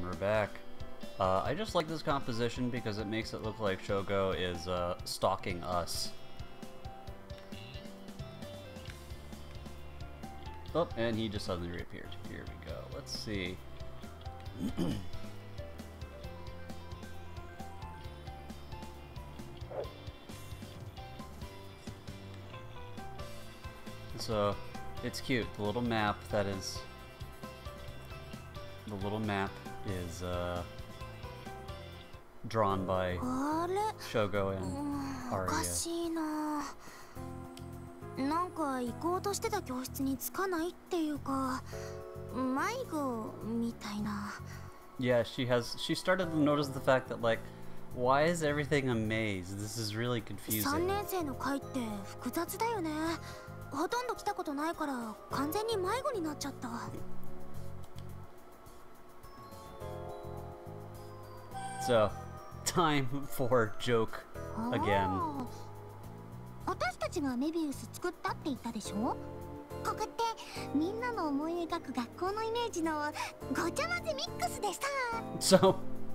we're back. I just like this composition because it makes it look like Shogo is stalking us. Oh, and he just suddenly reappeared. Here we go. Let's see. So, it's cute. The little map is drawn by Shogo and Aria. なんか行こうとしてた教室に着かないっていうか、迷子みたいな。 Yeah, she started to notice the fact that, like, why is everything a maze? This is really confusing. 3年生の会って複雑だよね。ほとんど来たことないから完全に迷子になっちゃった。 So, time for joke again. 私たちがメビウス作ったって言ったでしょ。ここってみんなの思い描く学校のイメージのごちゃ混ぜミックスでさ。 So,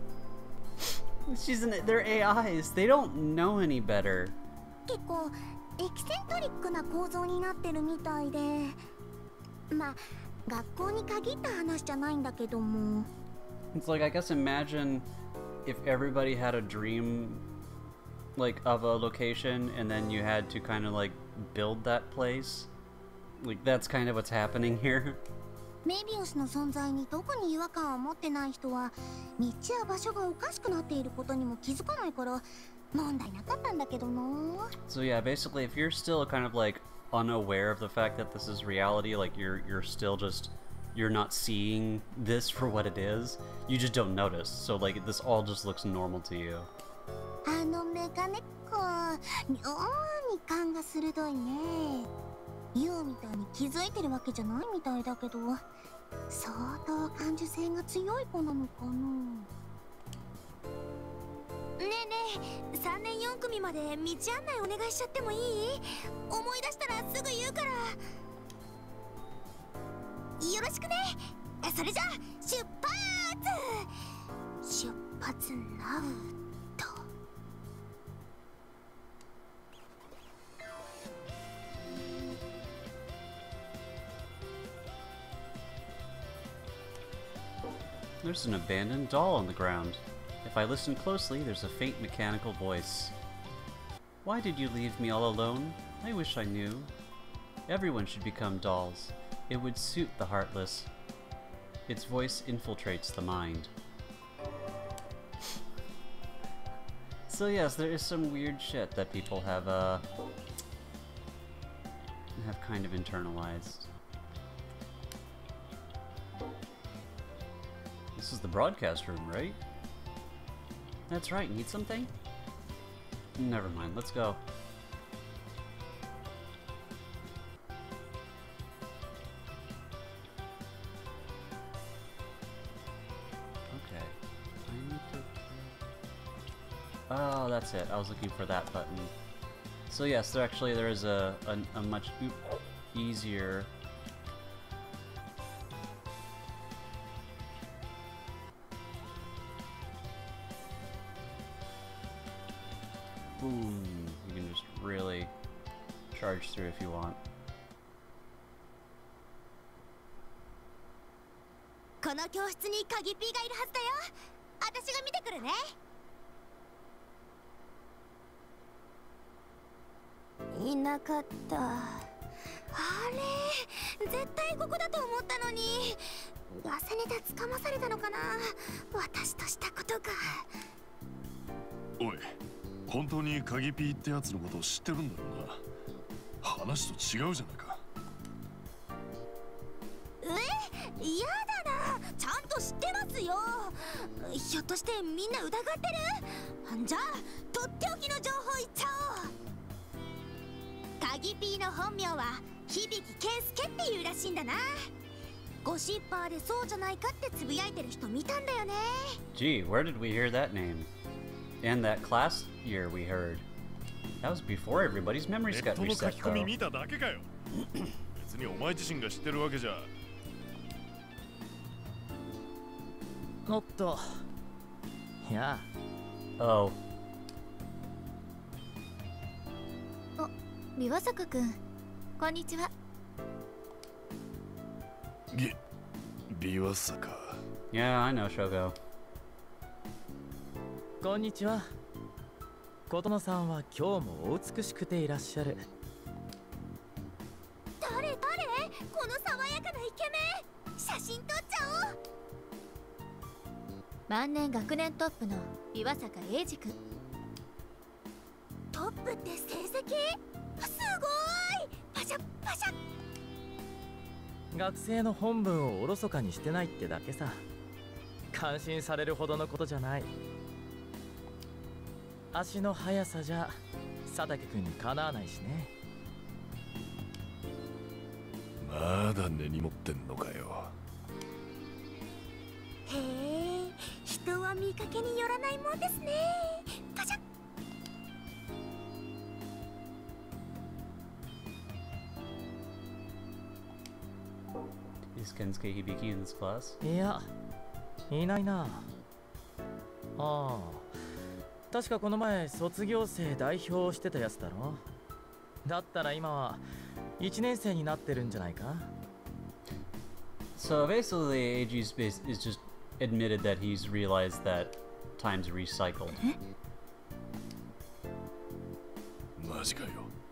they're AIs. They don't know any better. 結構エキセントリックな構造になってるみたいで、まあ学校に限った話じゃないんだけども。 It's like, I guess imagine if everybody had a dream, like, of a location, and then you had to kind of, like, build that place. Like, that's kind of what's happening here. メビウスの存在に特に違和感を持ってない人は、道や場所がおかしくなっていることにも気づかないから問題なかったんだけどな。 So yeah, basically, if you're still kind of like unaware of the fact that this is reality, like you're still just, you're not seeing this for what it is, you just don't notice. So like this all just looks normal to you. あのメガネっ子、妙に勘が鋭いね。ユウみたいに気づいてるわけじゃないみたいだけど、相当感受性が強い子なのかな。ねえねえ、3年4組まで道案内お願いしちゃってもいい？思い出したらすぐ言うから。よろしくね。それじゃあ出発なうと。 There's an abandoned doll on the ground. If I listen closely, there's a faint mechanical voice. Why did you leave me all alone? I wish I knew. Everyone should become dolls. It would suit the heartless. Its voice infiltrates the mind. So yes, there is some weird shit that people have kind of internalized. This is the broadcast room, right? That's right, need something? Never mind, let's go. Okay. I need to... Oh, that's it. I was looking for that button. So yes, there is a much easier... Boom. You can just really charge through if you want. この教室にカギピーがいるはずだよ。私が見てくるね。いなかった。あれ、絶対ここだと思ったのに。ガセネタつかまされたのかな。私としたことが。 おい。本当にカギピーってやつのことを知ってるんだろうな。話と違うじゃないか。 嫌だな。ちゃんと知ってますよ。ひょっとしてみんな疑ってる？じゃあとっておきの情報言っちゃおう。カギピーの本名は響圭介っていうらしいんだな。ゴシッパーでそうじゃないかってつぶやいてる人見たんだよね。 Gee, where did we hear that name? And that class year we heard. That was before everybody's memories got reset, though. 別にお前自身が知ってるわけじゃ。 おっと。いや。 Oh. 美和坂くん、こんにちは。 ビワサか。 Yeah, I know, Shogo. こんにちは。琴乃さんは今日もお美しくていらっしゃる。 誰この爽やかなイケメン、写真撮っちゃおう。万年学年トップの美和坂英二くん。トップって成績すごい。パシャパシャ。 学生の本分をおろそかにしてないってだけさ。感心されるほどのことじゃない。足の速さじゃ佐竹くんにかなわないしね。 まだ根に持ってんのかよ。 へえ、人は見かけによらないもんですね。パシャ。 Is Kensuke Hibiki in this class? いや、いないな。ああ、確かこの前卒業生代表をしてたやつだろ。だったら今は1年生になってるんじゃないか。 So basically, Eiji's is just admitted that he's realized that time's recycled. マジかよ。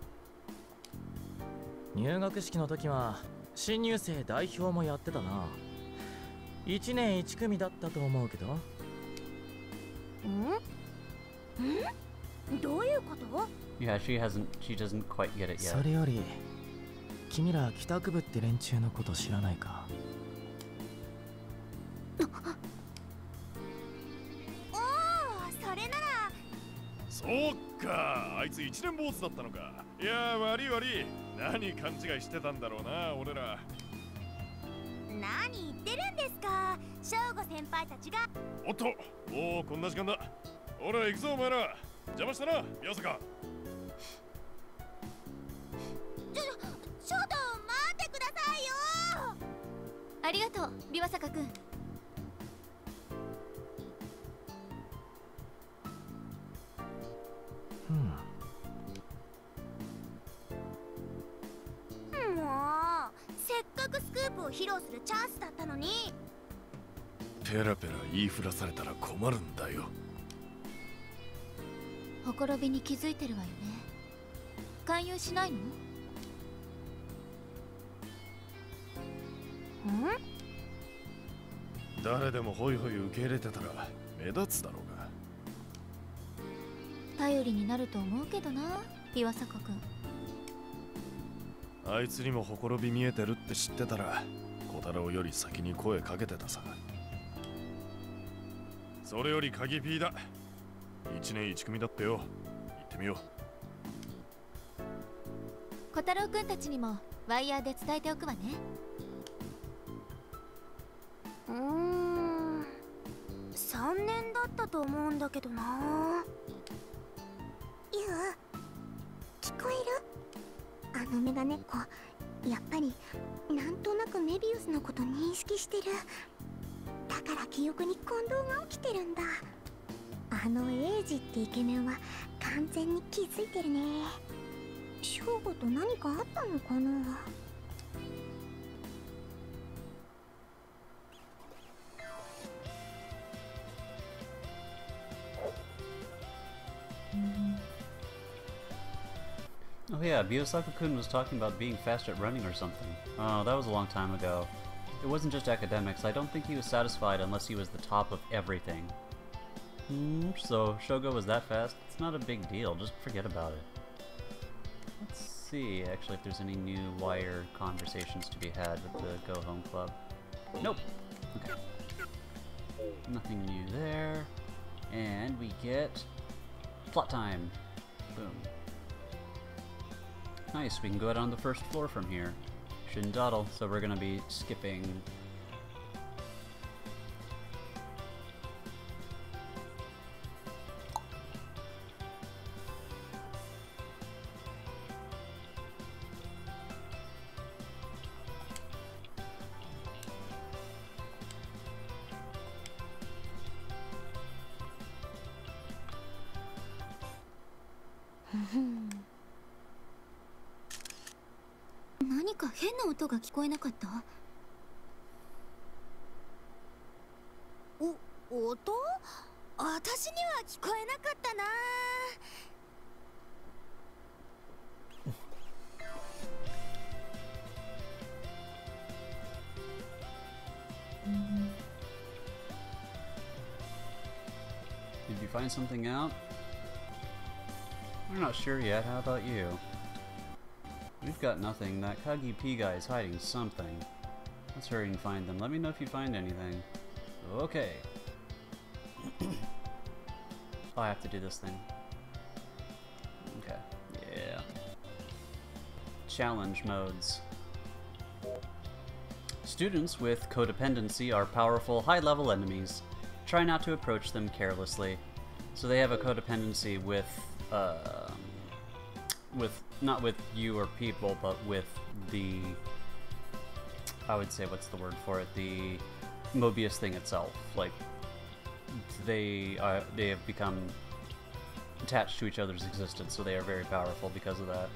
入学式の時は新入生代表もやってたな。1年1組だったと思うけど。 どういうこと？ Yeah, she doesn't quite get it そ yet. れより君ら帰宅部って連中のこと知らないか？ おお、それなら。 そっか、あいつ一年坊主だったのか。いや、悪い。何勘違いしてたんだろうな、俺ら。 何言ってるんですか、翔吾先輩たちが。 おっと、もうこんな時間だ。ほら行くぞお前ら。邪魔したな、宮坂。 ちょっと待ってくださいよ。ありがとう、美和坂くん。もうせっかくスクープを披露するチャンスだったのに。 ペラペラ言いふらされたら困るんだよ。 ほころびに気づいてるわよね。勧誘しないの？ 誰でもホイホイ受け入れてたら目立つだろうが。 頼りになると思うけどな、美和坂くん。 あいつにもほころび見えてるって知ってたら小太郎より先に声かけてたさ。それより鍵ピーだ。1年1組だってよ。行ってみよう。 小太郎くんたちにもワイヤーで伝えておくわね。3年だったと思うんだけどな。 ゆう、聞こえる？あのメガネっ子、やっぱりなんとなくメビウスのこと認識してる。だから記憶に混同が起きてるんだ。あのエイジってイケメンは完全に気づいてるね。ショーゴと何かあったのかな。 Oh yeah, Biyosaka-kun was talking about being fast at running or something. Oh, that was a long time ago. It wasn't just academics. I don't think he was satisfied unless he was the top of everything. So Shogo was that fast? It's not a big deal. Just forget about it. Let's see, actually, if there's any new wire conversations to be had with the Go Home Club. Nope. Okay. Nothing new there. And we get plot time. Boom. Nice, we can go out on the first floor from here. Shouldn't dawdle, so we're gonna be skipping. 何か変な音が聞こえなかった？音？私には聞こえなかったな。 Did you find something out? We're not sure yet. How about you? We've got nothing. That Kagi P guy is hiding something. Let's hurry and find them. Let me know if you find anything. Okay. Oh, I have to do this thing. Okay. Yeah. Challenge modes. Students with codependency are powerful, high-level enemies. Try not to approach them carelessly. So they have a codependency with not with you or people, but with the, I would say, what's the word for it? The Mobius thing itself. Like, they have become attached to each other's existence, so they are very powerful because of that.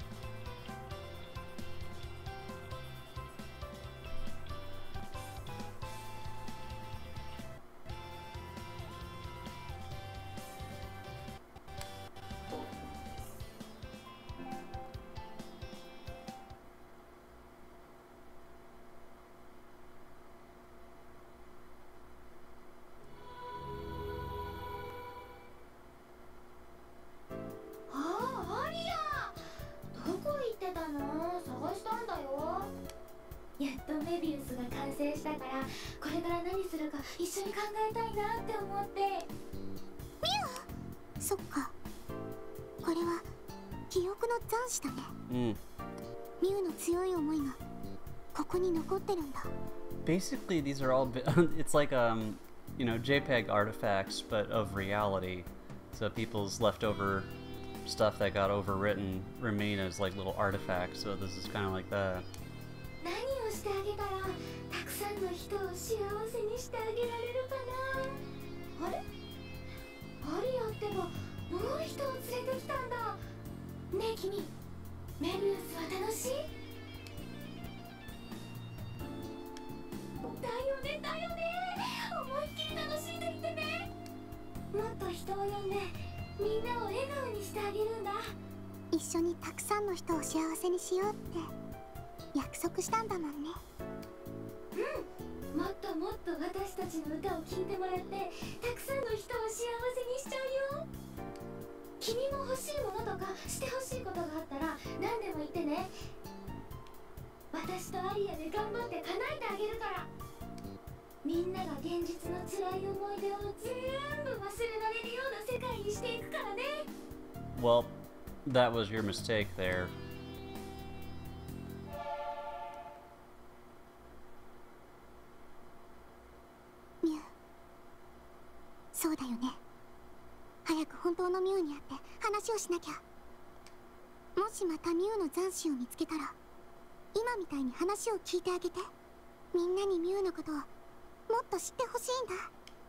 そっか。これは記憶の残滓だね。ミュウの強い思いがここに残ってるんだ。 Basically, these are all it's like you know, JPEG artifacts, but of reality. So people's leftover stuff that got overwritten remain as like little artifacts. So this is kind of like that. 何をしてあげたらたくさんの人を幸せにしてあげられるかな。あれ？アリアってばもう人を連れてきたんだ。ねえ君、メビウスは楽しい？だよねだよね。思いっきり楽しんでみてね。もっと人を呼んでみんなを笑顔にしてあげるんだ。 一緒にたくさんの人を幸せにしようって約束したんだもんね。 もっともっと私たちの歌を聴いてもらってたくさんの人を幸せにしちゃうよ。君も欲しいものとかしてほしいことがあったら何でも言ってね。私とアリアで頑張って叶えてあげるから。みんなが現実の辛い思い出を全部忘れられるような世界にしていくからね。 Well, that was your mistake there. ミュウ、そうだよね。早く本当のミュウに会って話をしなきゃ。もしまたミュウの残滓を見つけたら今みたいに話を聞いてあげて。みんなにミュウのことをもっと知ってほしいんだ。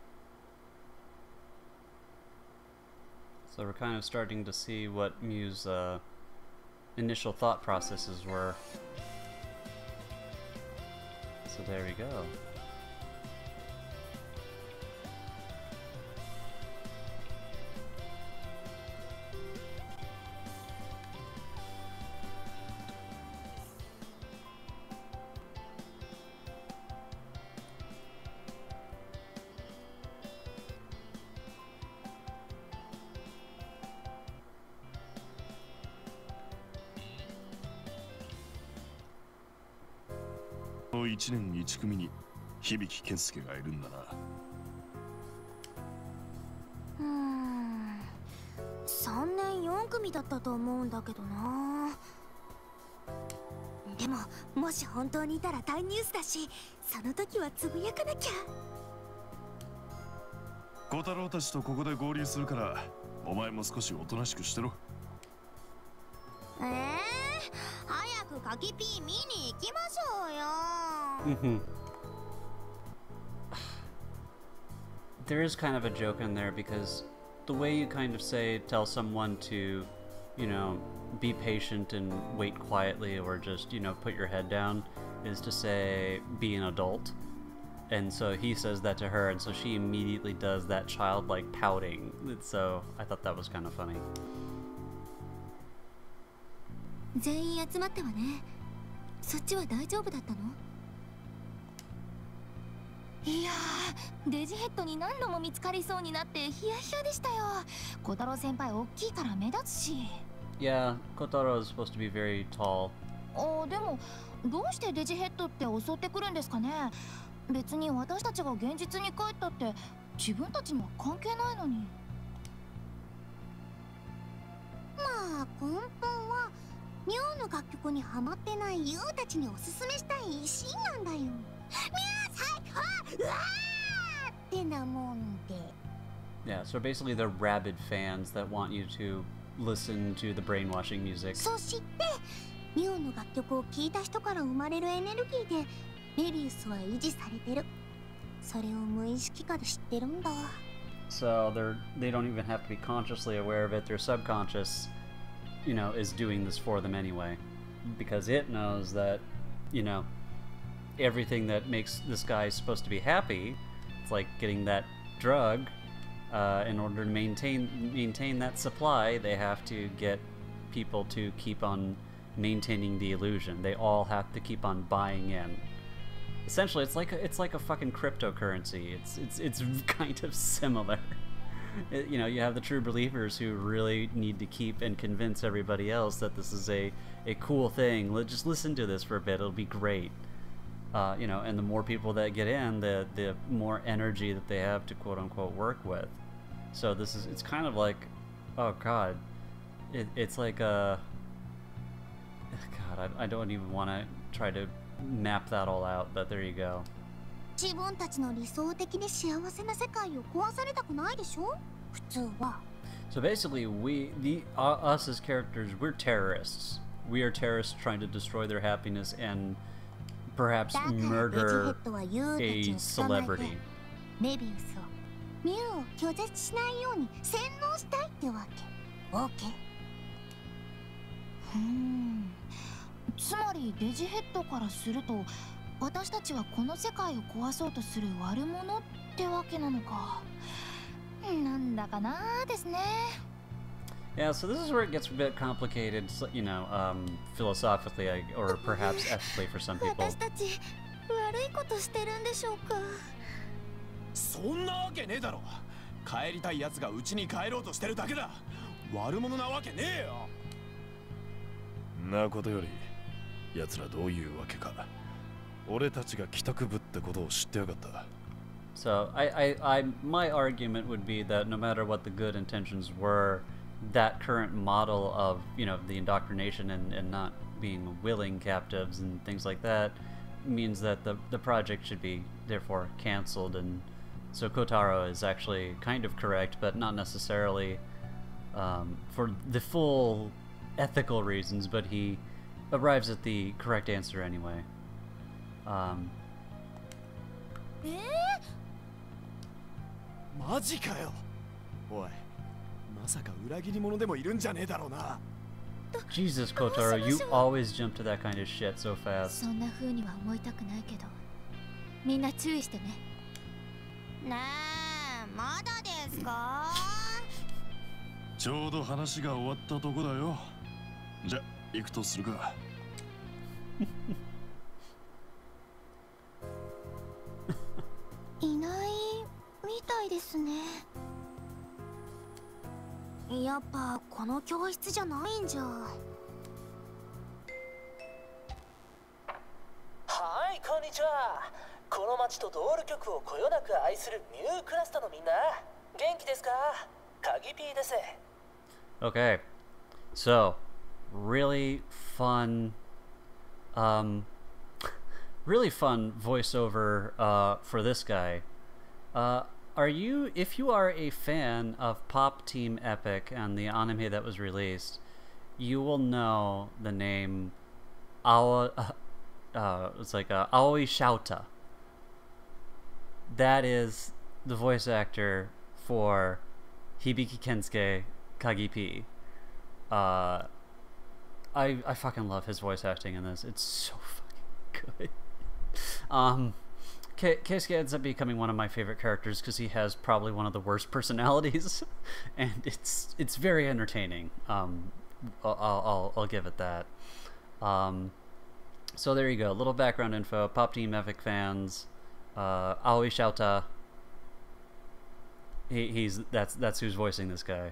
So we're kind of starting to see what Mew's initial thought processes were. So there we go. この1年1組に響健介がいるんだな。 3年4組だったと思うんだけどな。でももし本当にいたら大ニュースだし、その時はつぶやかなきゃ。 小太郎たちとここで合流するからお前も少しおとなしくしてろ。 早くカキピー見に行きましょうよ。 There is kind of a joke in there because the way you kind of say tell someone to you know, be patient and wait quietly, or just, you know, put your head down, is to say, be an adult. And so he says that to her, and so she immediately does that childlike pouting. So I thought that was kind of funny. 全員集まったわね。そっちは大丈夫だったの？いやー、デジヘッドに何度も見つかりそうになってヒヤヒヤでしたよ。小太郎先輩大きいから目立つし。 Yeah, Kotaro is supposed to be very tall. でもどうしてデジヘッドって襲ってくるんですかね。別に私たちが現実に帰ったって自分たちには関係ないのに。 まあ根本はミュウの楽曲にハマってないユウたちにおすすめしたいシーンなんだよ。ミュウ最高、うわーってなもんで。 Yeah, so basically they're rabid fans that want you to listen to the brainwashing music. そしてミュウの楽曲を聴いた人から生まれるエネルギーでメビウスは維持されてる。それを無意識化で知ってるんだ。 So they don't even have to be consciously aware of it. Their subconscious, you know, is doing this for them anyway, because it knows that, you know, everything that makes this guy supposed to be happy, it's like getting that drug. In order to maintain that supply, they have to get people to keep on maintaining the illusion. They all have to keep on buying in. Essentially, it's like a fucking cryptocurrency. It's kind of similar. You know, you have the true believers who really need to keep and convince everybody else that this is a cool thing. Just listen to this for a bit; it'll be great. You know, and the more people that get in, the more energy that they have to quote unquote work with. So it's kind of like, oh god, it's like a god. I don't even want to try to map that all out, but there you go. 自分たちの理想的で幸せな世界を壊されたくないでしょ？普通は。 So basically, us as characters, we're terrorists. We are terrorists trying to destroy their happiness and perhaps murder a celebrity. メビウスをミュウを拒絶しないように洗脳したいってわけ。オーケー。 つまりデジヘッドからすると私たちはこの世界を壊そうとする悪者ってわけなのか。なんだかなですね。 Yeah, so this is where it gets a bit complicated, you know, philosophically or perhaps ethically for some people. 私たち悪いことしてるんでしょうか。 そんなわけねえだろ。帰りたいやつがうちに帰ろうとしてるだけだ。悪者なわけねえよ。 なことより、奴らどういうわけか。俺たちが帰宅部ってことを知ってやがった。 So my argument would be that no matter what the good intentions were, that current model of, you know, the indoctrination and not being willing captives and things like that means that the project should be therefore canceled. And so Kotaro is actually kind of correct, but not necessarily for the full ethical reasons, but he arrives at the correct answer anyway. マジかよ。おい、まさか裏切り者でもいるんじゃねえだろうな。 Jesus, Kotaro, you always jump to that kind of shit so fast. そんな風には思いたくないけど、みんな注意してね。 ねえ、まだですか？ ちょうど話が終わったとこだよ。じゃ、行くとするか。 いないみたいですね。やっぱこの教室じゃないんじゃ。 はい、こんにちは。この街とドール曲をこよなく愛するミュークラスタのみんな、元気ですか？カギピーです。 Okay, so really fun, really fun voiceover for this guy. If you are a fan of Pop Team Epic and the anime that was released, you will know the name it's like Aoi Shouta. That is the voice actor for Hibiki Kensuke Kagi P. I fucking love his voice acting in this. It's so fucking good. Keisuke ends up becoming one of my favorite characters because he has probably one of the worst personalities, and it's very entertaining. I'll give it that. So there you go. Little background info. Pop Team Epic fans. Aoi Shouta. That's who's voicing this guy.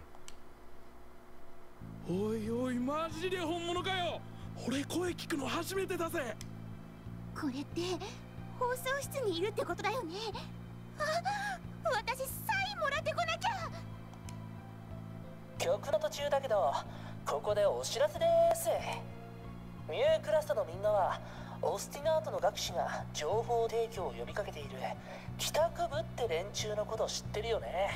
おいおいマジで本物かよ。俺声聞くの初めてだぜ。 これって放送室にいるってことだよね。あ、私サインもらってこなきゃ。 曲の途中だけど、ここでお知らせです。ミュークラスタのみんなはオスティナートの学士が情報提供を呼びかけている帰宅部って連中のこと知ってるよね。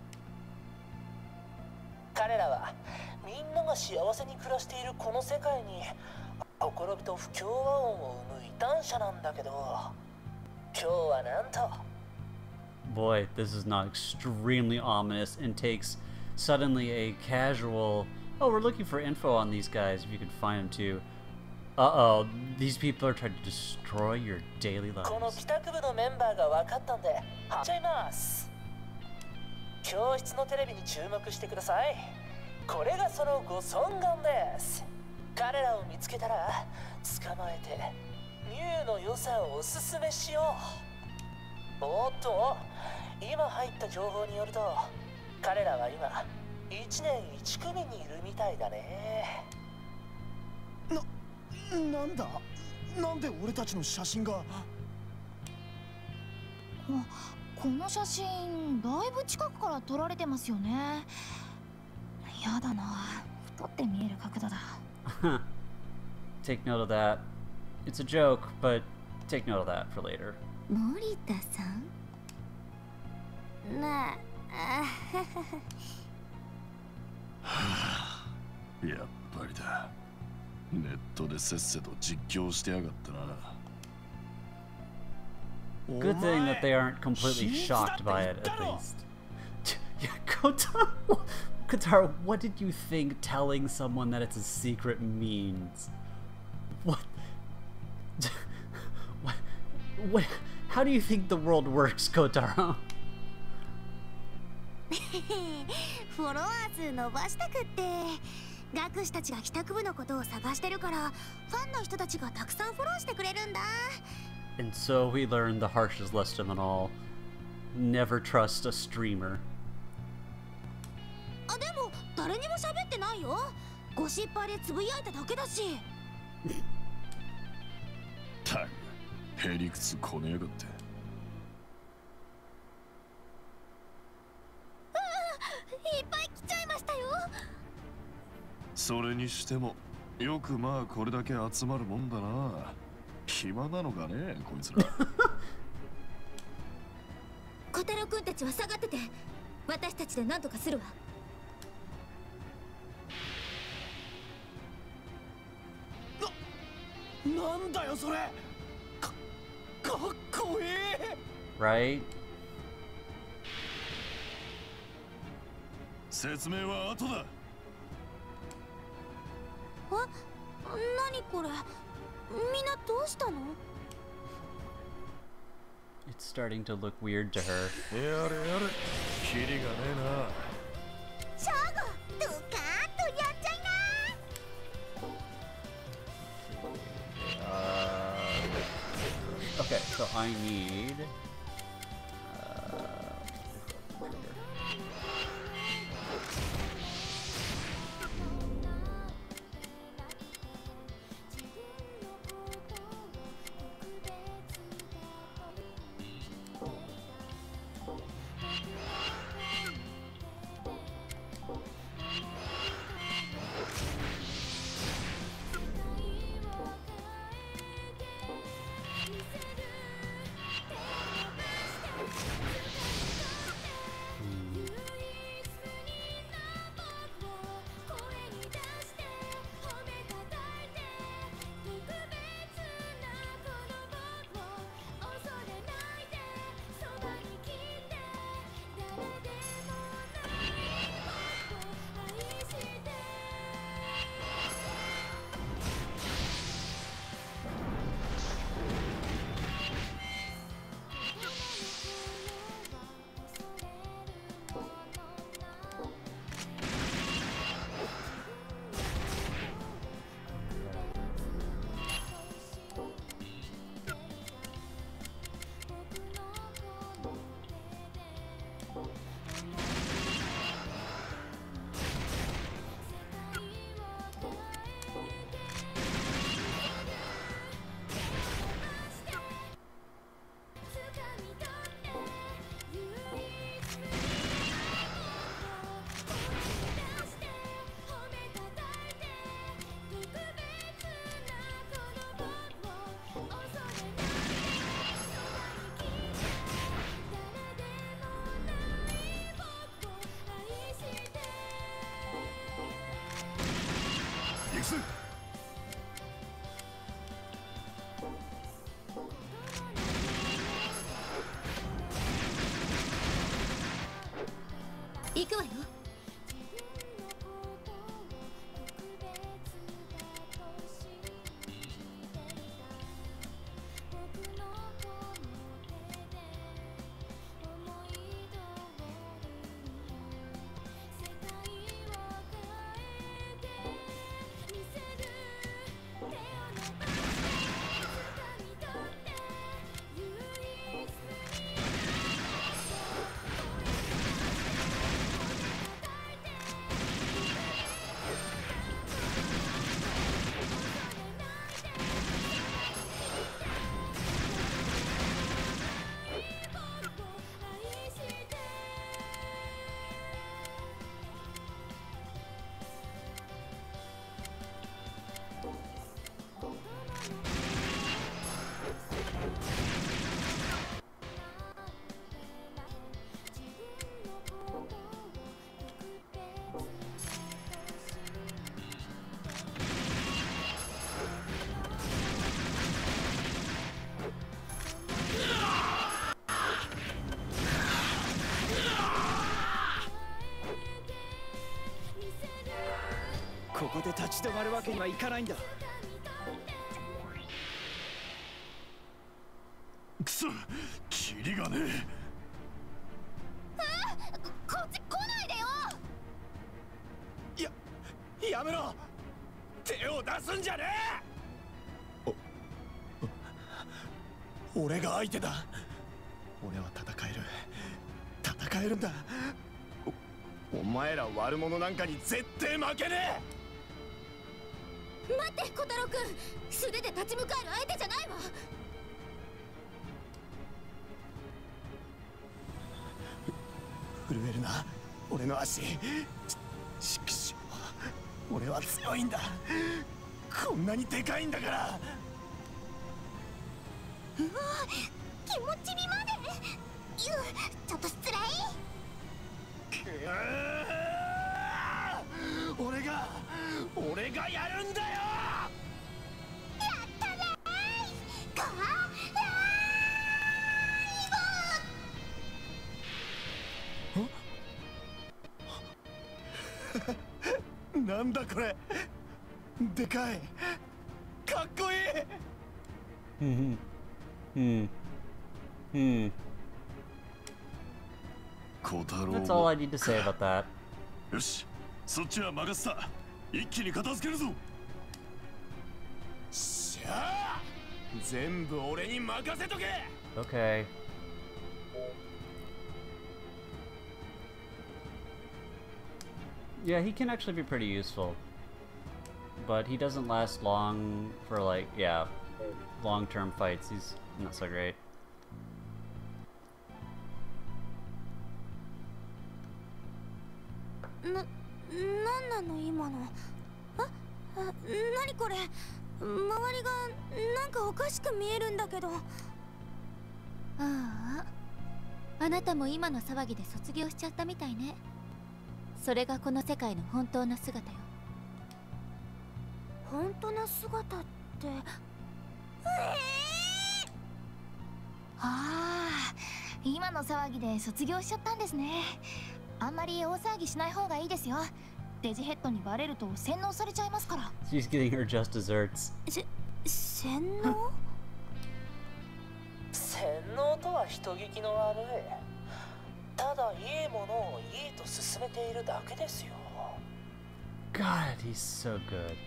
彼らはみんなが幸せに暮らしているこの世界にほころびと不協和音を生む異端者なんだけど、今日はなんと Boy, this is not extremely ominous and takes suddenly a casual, oh, we're looking for info on these guys if you can find them too. Uh-oh, these people are trying to destroy your daily この lives. 帰宅部のメンバーが分かったんではっちゃいます。教室のテレビに注目してください。これがそのご尊顔です。彼らを見つけたら捕まえてミュウの良さをおすすめしよう。おっと、今入った情報によると彼らは今1年1組にいるみたいだね。 なんだ、なんで俺たちの写真が。 この写真だいぶ近くから撮られてますよね。やだな、太って見える角度だ。 Take note of that. It's a joke, but take note of that for later. 森田さんなあ。 やっぱりだ。ネットでせっせと実況してやがったな。 Good thing that they aren't completely shocked by it, at least. Yeah, Kotaro, what did you think telling someone that it's a secret means? What? What? How do you think the world works, Kotaro? フォロワー数伸ばしたくって。学士たちが帰宅部のことを探してるから、ファンの人たちがたくさんフォローしてくれるんだ。 And so we learned the harshest lesson of all. Never trust a streamer. あ、でも誰にも喋ってないよ。ゴシッパーでつぶやいただけだし。 たく、へりくつこねやがって。 いっぱい来ちゃいましたよ。 それにしてもよくまあこれだけ集まるもんだな。暇なのかねこいつら。 小太郎くんたちは下がってて、私たちで何とかするわ。 なんだよそれ。かっこいい。 Right? 説明は後だ。 何これ、みんなどうしたの？ It's starting to look weird to her. やれやれ、キリがねショーゴ、ドカーッとやっちゃいな。 Okay, so I need... 行くわよ。 ここで立ち止まるわけにはいかないんだ。 くそ、キリがねこっち来ないでよ。 やめろ。手を出すんじゃねえ。俺が相手だ。俺は戦えるんだ。お前ら悪者なんかに絶対負けね待って小太郎くん、素手で立ち向かえる相手じゃないわ。 震えるな俺の足。しくしょう、俺は強いんだ。こんなにでかいんだから。 うわ、気持ちにまで。ちょっと失礼。 俺がやるんだよ。 やったねー。 なんだこれ。でかい。かっこいい。 小太郎 That's all I need to say about that. よし、そっちは任せた。一気に片付けるぞ。 しゃあ、全部俺に任せとけ。 Okay. Yeah, he can actually be pretty useful. But he doesn't last long for, like, yeah, long-term fights. He's not so great. なんなの今の。何これ。周りがなんかおかしく見えるんだけど。 あなたも今の騒ぎで卒業しちゃったみたいね。それがこの世界の本当の姿よ。 本当の姿って。 今の騒ぎで卒業しちゃったんですね。あんまり大騒ぎしない方がいいですよ。デジヘッドにバレると洗脳されちゃいますから。 She's getting her just desserts. 洗脳？ 洗脳とは人聞きの悪い。ただいいものをいいと勧めているだけですよ。 God, he's so good.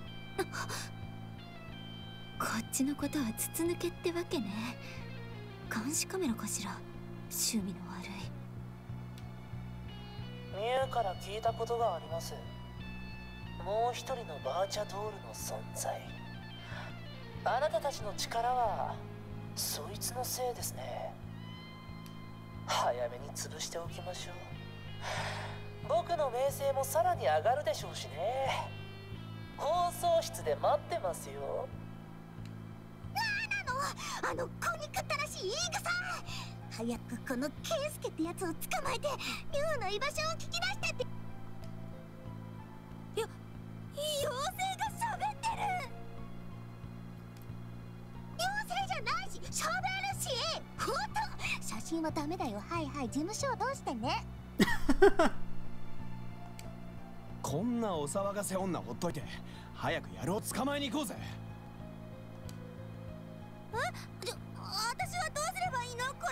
こっちのことは筒抜けってわけね。監視カメラかしら。趣味の悪い。 ミュウから聞いたことがあります。もう一人のバーチャドールの存在。あなたたちの力はそいつのせいですね。早めに潰しておきましょう。僕の名声もさらに上がるでしょうしね。放送室で待ってますよ。 あの子にくったらしい言い草。早くこのケイスケってやつを捕まえて竜の居場所を聞き出してって。妖精が喋ってる。妖精じゃないし喋るし。ほんと写真はダメだよ。はいはい、事務所を通してね。 こんなお騒がせ女ほっといて早く野郎捕まえに行こうぜ。 私はどうすればいいのこれ。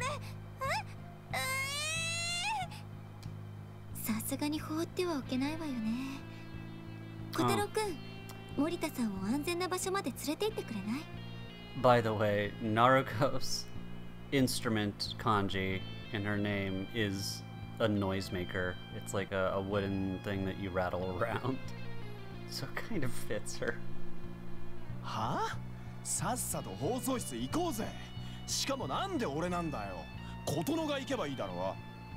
さすがに放ってはおけないわよね。小太郎くん、森田さんを安全な場所まで連れて行ってくれない？ By the way, Naruko's instrument kanji in her name is a noisemaker. It's like a wooden thing that you rattle around. So it kind of fits her. はあ？さっさと放送室行こうぜ。しかもなんで俺なんだよ。琴乃が行けばいいだろ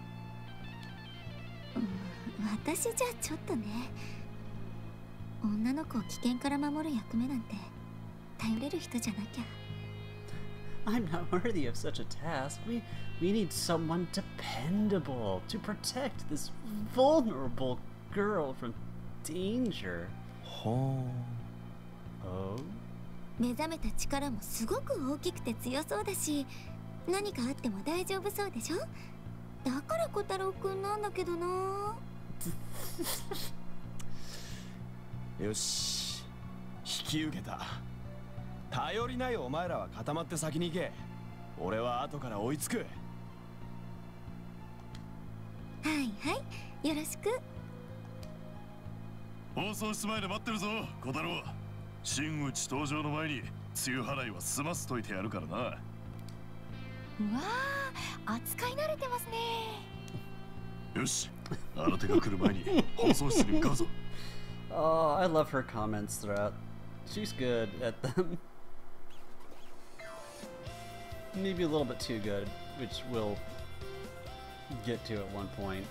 う。 私じゃちょっとね。女の子を危険から守る役目なんて頼れる人じゃなきゃ。 I'm not worthy of such a task. We need someone dependable to protect this vulnerable girl from danger. ほう。 Oh? 目覚めた力もすごく大きくて強そうだし、何かあっても大丈夫そうでしょ。だから小太郎くんなんだけどな。 よし、引き受けた。頼りないお前らは固まって先に行け。俺は後から追いつく。 はいはい、よろしく。 放送室前で待ってるぞ、小太郎。真打ち登場の前に梅雨払いは済ませといてやるからな。 うわー、扱い慣れてますね。 よし、新手が来る前に放送室に向かうぞ。 Oh, I love her comments throughout. She's good at them. Maybe a little bit too good, which we'll get to at one point.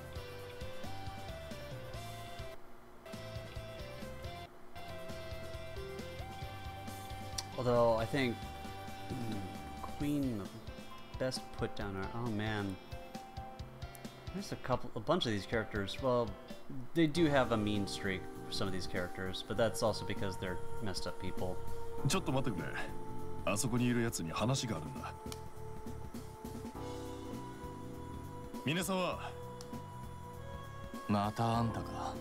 Although I think Queen, best put down. Oh man, there's a bunch of these characters. Well, they do have a mean streak for some of these characters, but that's also because they're messed up people. ちょっと待ってくれ。あそこにいるやつに話があるんだ。峰沢。 またあんたか。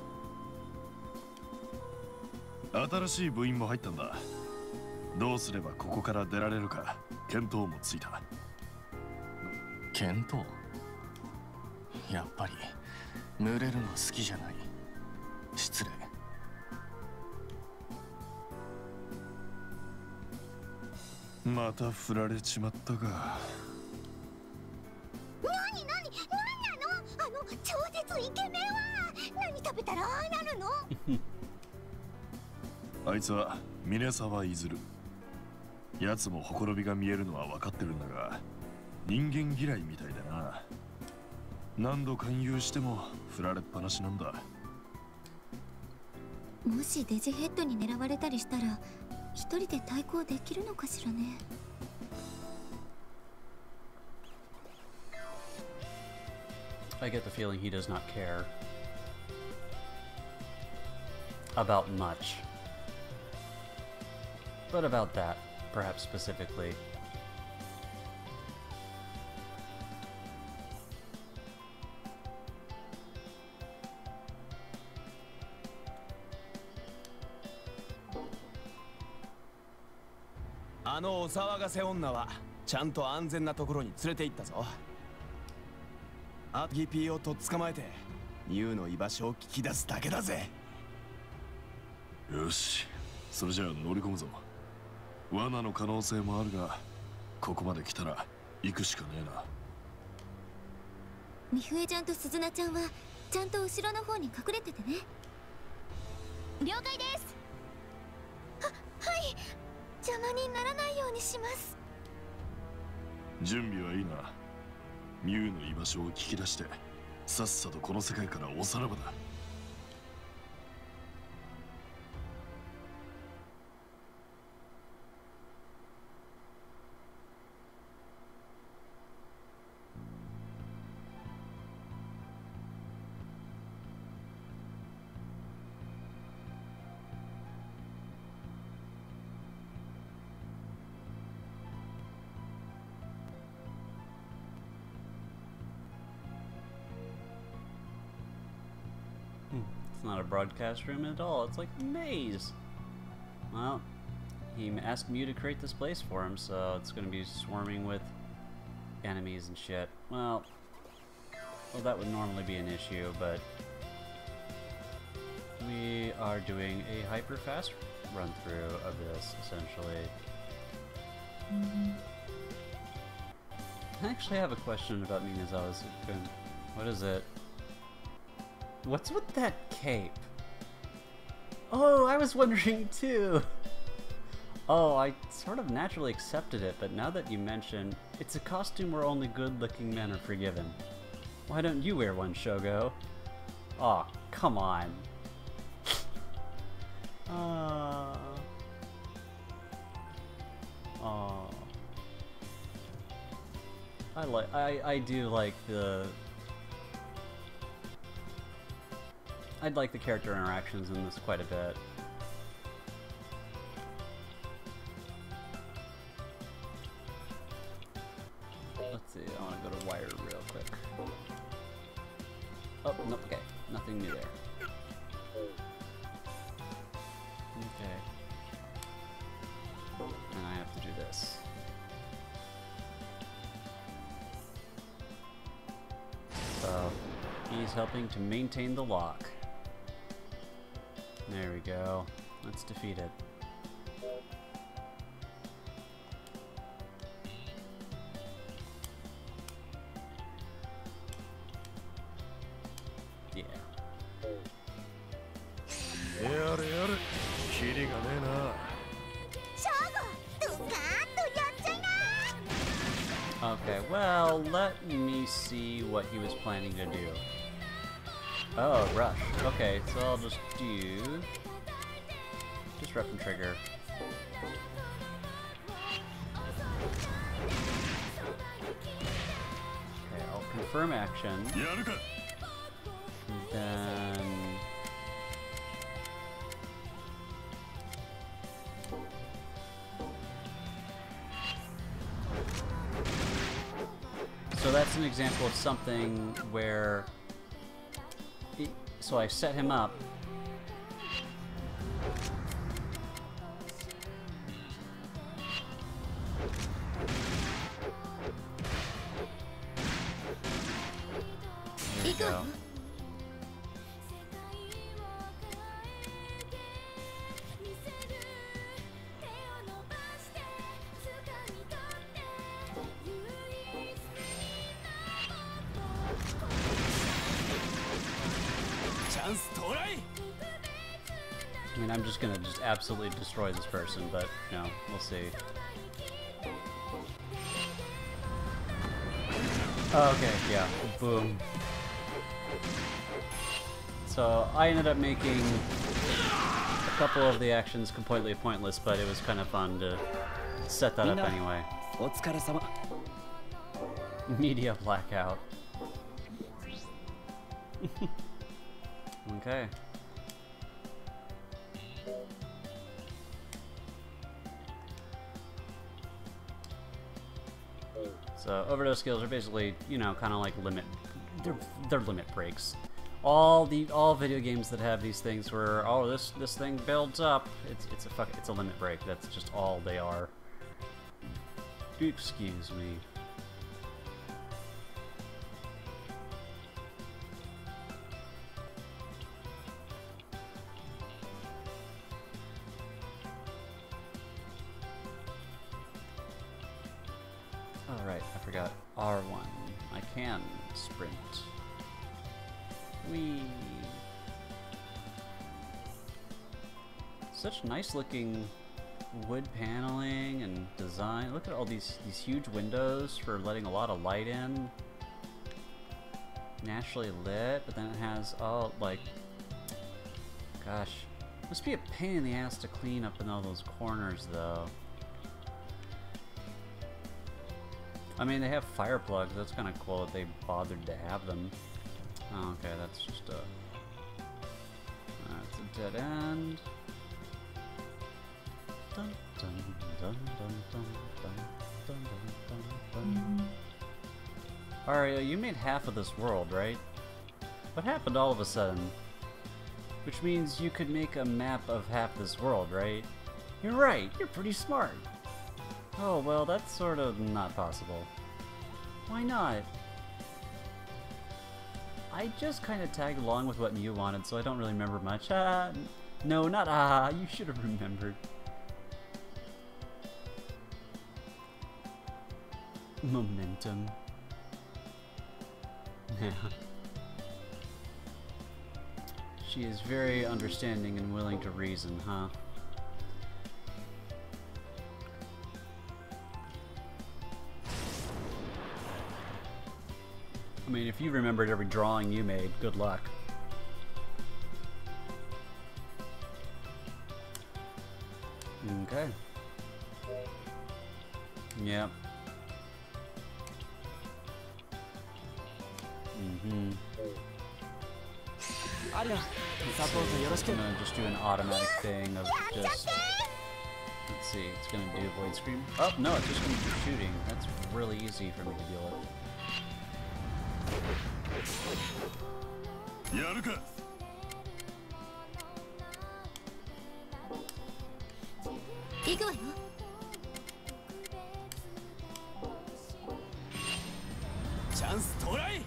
新しい部員も入ったんだ。どうすればここから出られるか見当もついた。 見当？やっぱり群れるの好きじゃない。失礼。 また振られちまったか。 何なの？超絶イケメンは何食べたらああなるの？ あいつは峰沢いずる。奴もほころびが見えるのは分かってるんだが、人間嫌いみたいだな。何度勧誘しても振られっぱなしなんだ。 もしデジヘッドに狙われたりしたら一人で対抗できるのかしらね。 I get the feeling he does not care about much. But about that, perhaps specifically. 「あのお騒がせ女はちゃんと安全なところに連れて行ったぞ。アギピーをとっ捕まえてニューの居場所を聞き出すだけだぜ。 よし、それじゃあ乗り込むぞ。罠の可能性もあるが、ここまで来たら行くしかねえな。 美冬ちゃんと鈴菜ちゃんはちゃんと後ろの方に隠れててね。 了解です。 はい、邪魔にならないようにします。 準備はいいな。ミュウの居場所を聞き出してさっさとこの世界からおさらばだ。 It's not a broadcast room at all. It's like a maze. Well, he asked Mew to create this place for him, so it's going to be swarming with enemies and shit. Well, that would normally be an issue, but we are doing a hyper fast run through of this, essentially. I actually have a question about Minazawa's. What is it? What's with that cape? Oh, I was wondering too! Oh, I sort of naturally accepted it, but now that you mention, it's a costume where only good-looking men are forgiven. Why don't you wear one, Shogo? Oh, come on. Oh. I do like the... I'd like the character interactions in this quite a bit. Let's see, I want to go to Wire real quick. Oh, no, okay. Nothing new there. Okay. And I have to do this. So, he's helping to maintain the lock. There we go. Let's defeat it. Yeah. Okay, well, let me see what he was planning to do. Oh, rush. Okay, so I'll just do... Disrupt and trigger. Okay, I'll confirm action. And then... So that's an example of something where... So I set him up. There we go. I mean, I'm just gonna absolutely destroy this person, but, you know, we'll see. Okay, yeah, boom. So, I ended up making a couple of the actions completely pointless, but it was kind of fun to set that up anyway. Media blackout. Okay. So overdose skills are basically, you know, kind of like limit. They're limit breaks. All video games that have these things where, oh, this thing builds up. It's a limit break. That's just all they are. Excuse me. Alright, I forgot R1. I can sprint. Whee! Such nice looking wood paneling and design. Look at all these huge windows for letting a lot of light in. Naturally lit, but then it has all, like, gosh, must be a pain in the ass to clean up in all those corners though. I mean, they have fire plugs. That's kind of cool that they bothered to have them. Oh, okay, that's just a... That's a dead end. Dun, dun, dun, dun, dun, dun, dun, dun, dun, dun. Aria, you made half of this world, right? What happened all of a sudden? Which means you could make a map of half this world, right? You're right, you're pretty smart. Oh, well, that's sort of not possible. Why not? I just kind of tagged along with what you wanted, so I don't really remember much. No, not you should have remembered. Momentum. She is very understanding and willing to reason, huh? I mean, if you remembered every drawing you made, good luck. Okay. Yep. Mm-hmm. I'm gonna just do an automatic thing of just... Let's see, it's gonna do Void Scream. Oh, no, it's just gonna do shooting. That's really easy for me to deal with. やるか。 行くわよ。 チャンス到来。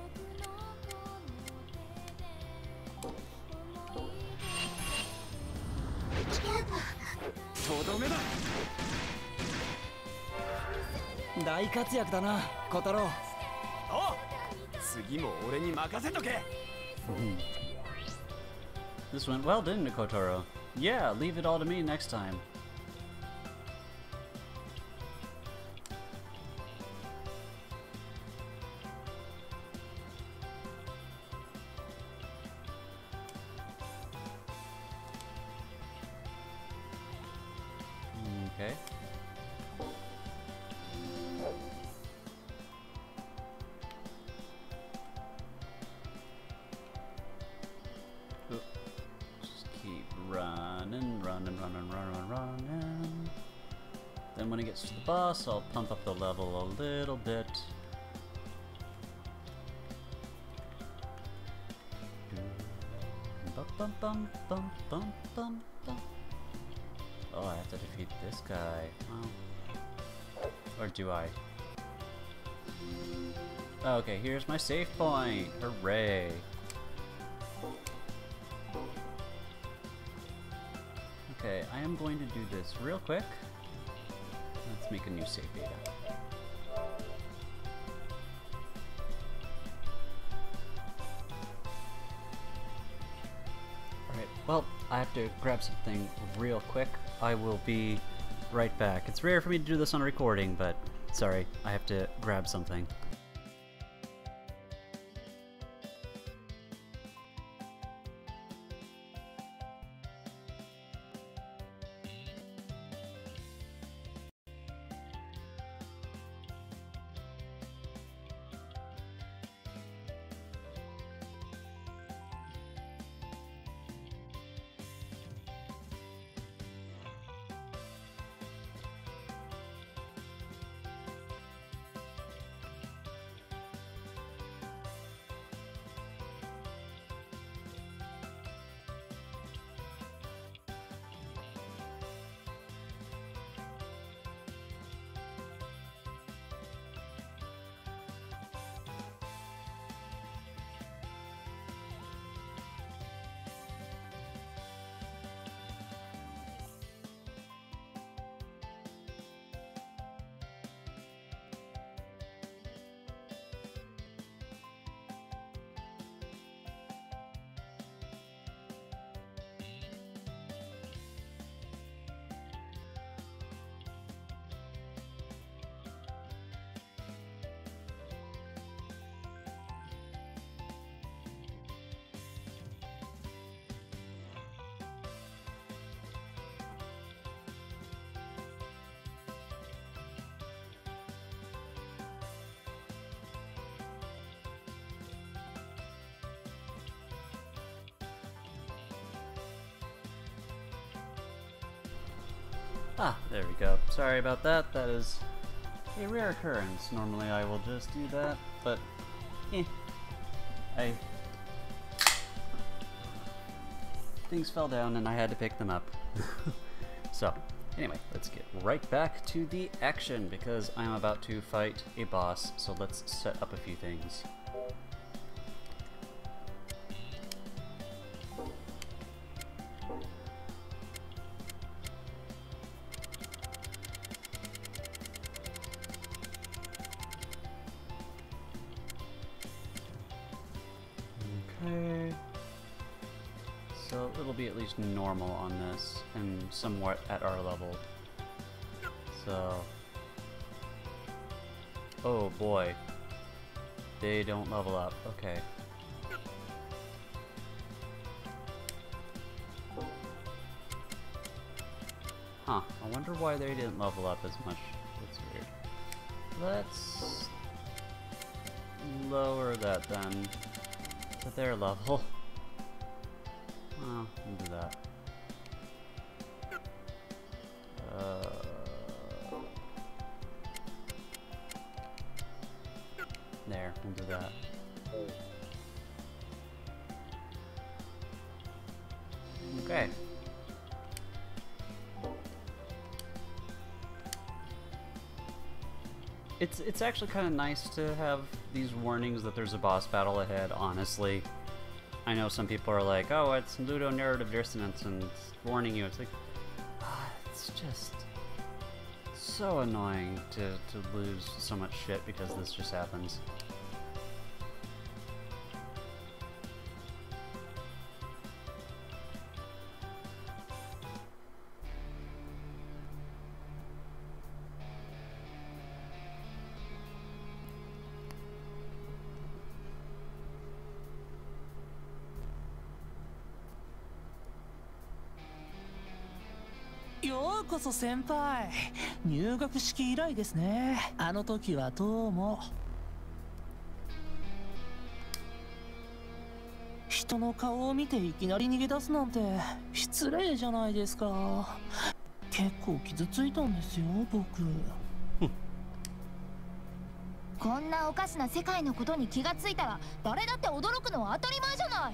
とどめだ。大活躍だな、小太郎。おう、次も俺に任せとけ。 This went well, didn't it, Kotaro? Yeah, leave it all to me next time. Okay. Just keep running. Then when it gets to the boss, I'll pump up the level a little bit. Oh, I have to defeat this guy. Oh. Or do I? Oh, okay, here's my save point. Hooray. Okay, I am going to do this real quick. Let's make a new save data. Alright, well, I have to grab something real quick. I will be right back. It's rare for me to do this on a recording, but sorry, I have to grab something. Ah, there we go. Sorry about that. That is a rare occurrence. Normally I will just do that, but things fell down and I had to pick them up. So, anyway, let's get right back to the action because I'm about to fight a boss, so let's set up a few things. Okay. So it'll be at least normal on this and somewhat at our level. So, oh boy, they don't level up. Okay. Huh, I wonder why they didn't level up as much. That's weird. Let's lower that then to their level. Oh, we'll do that. There, we'll do that. Okay. It's actually kind of nice to have these warnings that there's a boss battle ahead, honestly. I know some people are like, oh, it's ludonarrative dissonance and it's warning you. It's like, it's just so annoying to lose so much shit because this just happens. ようこそ先輩。入学式以来ですね。あの時はどうも。人の顔を見ていきなり逃げ出すなんて失礼じゃないですか。結構傷ついたんですよ、僕。 こんなおかしな世界のことに気がついたら誰だって驚くのは当たり前じゃない。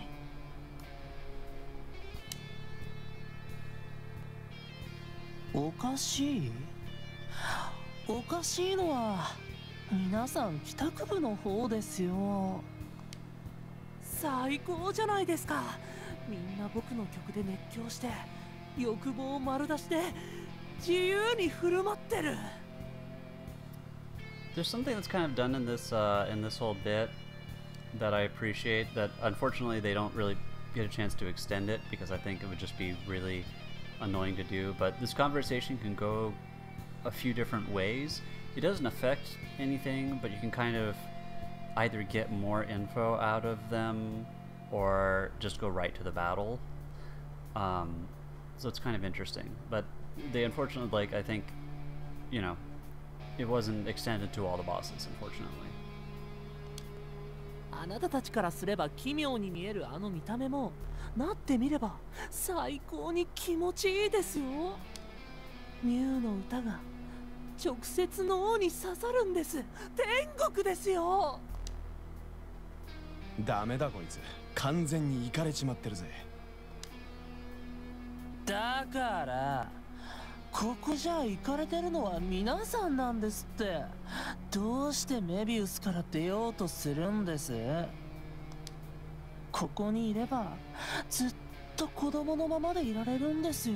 おかしい？おかしいのは皆さん帰宅部の方ですよ。最高じゃないですか。みんな僕の曲で熱狂して欲望丸出しで自由に振る舞ってる。 There's something that's kind of done in this whole bit that I appreciate, that unfortunately they don't really get a chance to extend it because I think it would just be really annoying to do, but this conversation can go a few different ways. It doesn't affect anything, but you can kind of either get more info out of them or just go right to the battle. So it's kind of interesting, but they unfortunately, like, I think, you know, it wasn't extended to all the bosses, unfortunately. あなたたちからすれば奇妙に見えるあの見た目もなってみれば最高に気持ちいいですよ。ミュウの歌が直接脳に刺さるんです。天国ですよ。 ダメだこいつ、完全にイカれちまってるぜ。 だからここじゃイカれてるのは皆さんなんですって。どうしてメビウスから出ようとするんです？ここにいればずっと子供のままでいられるんですよ。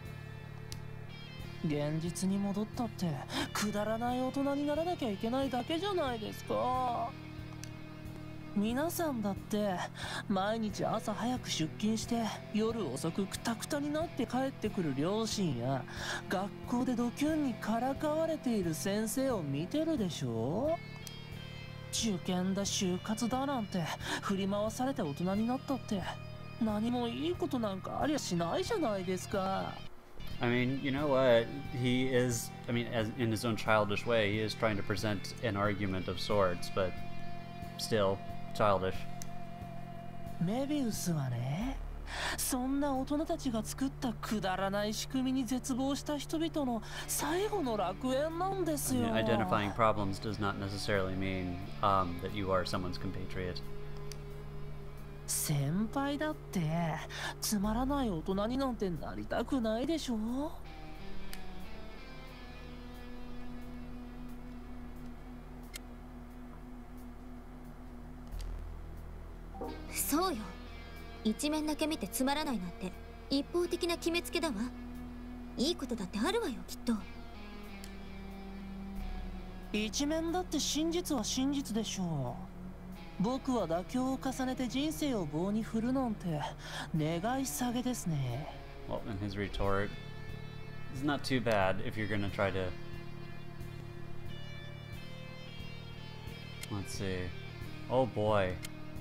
現実に戻ったってくだらない大人にならなきゃいけないだけじゃないですか。皆さんだって毎日朝早く出勤して夜遅くクタクタになって帰ってくる両親や学校でドキュンにからかわれている先生を見てるでしょ。受験だ就活だなんて振り回されて大人になったって何もいいことなんかありゃしないじゃないですか。 I mean, you know what? He is, I mean, as in his own childish way, he is trying to present an argument of sorts, but still childish. メビウスはね、そんな大人たちが作ったくだらない仕組みに絶望した人々の最後の楽園なんですよ。 I mean, identifying problems does not necessarily mean that you are someone's compatriot. 先輩だってつまらない大人になんてなりたくないでしょ。 そうよ。一面だけ見てつまらないなんて一方的な決めつけだわ。いいことだってあるわよ、きっと。 一面だって真実は真実でしょう。僕は妥協を重ねて人生を棒に振るなんて願い下げですね。 Well, and his retort is not too bad if you're gonna try to... Let's see. Oh boy.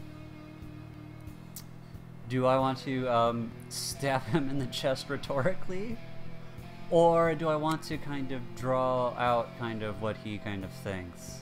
Do I want to stab him in the chest rhetorically? Or do I want to kind of draw out kind of what he kind of thinks?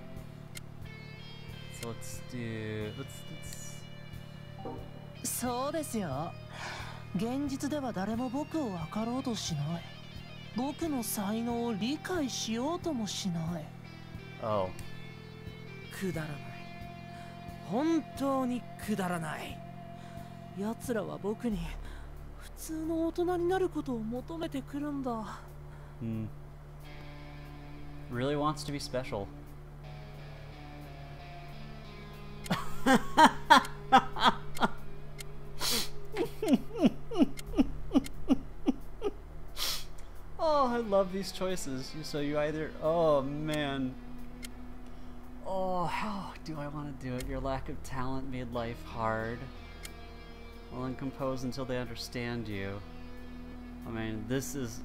So let's do... let's... そうですよ。現実では誰も僕を分かろうとしない。僕の才能を理解しようともしない。 Oh. くだらない。本当にくだらない。奴らは僕に普通の大人になることを求めてくるんだ。 Really wants to be special. Oh, I love these choices. So you either... Oh, man. Oh, how do I want to do it? Your lack of talent made life hard. Well, then compose until they understand you. I mean, this is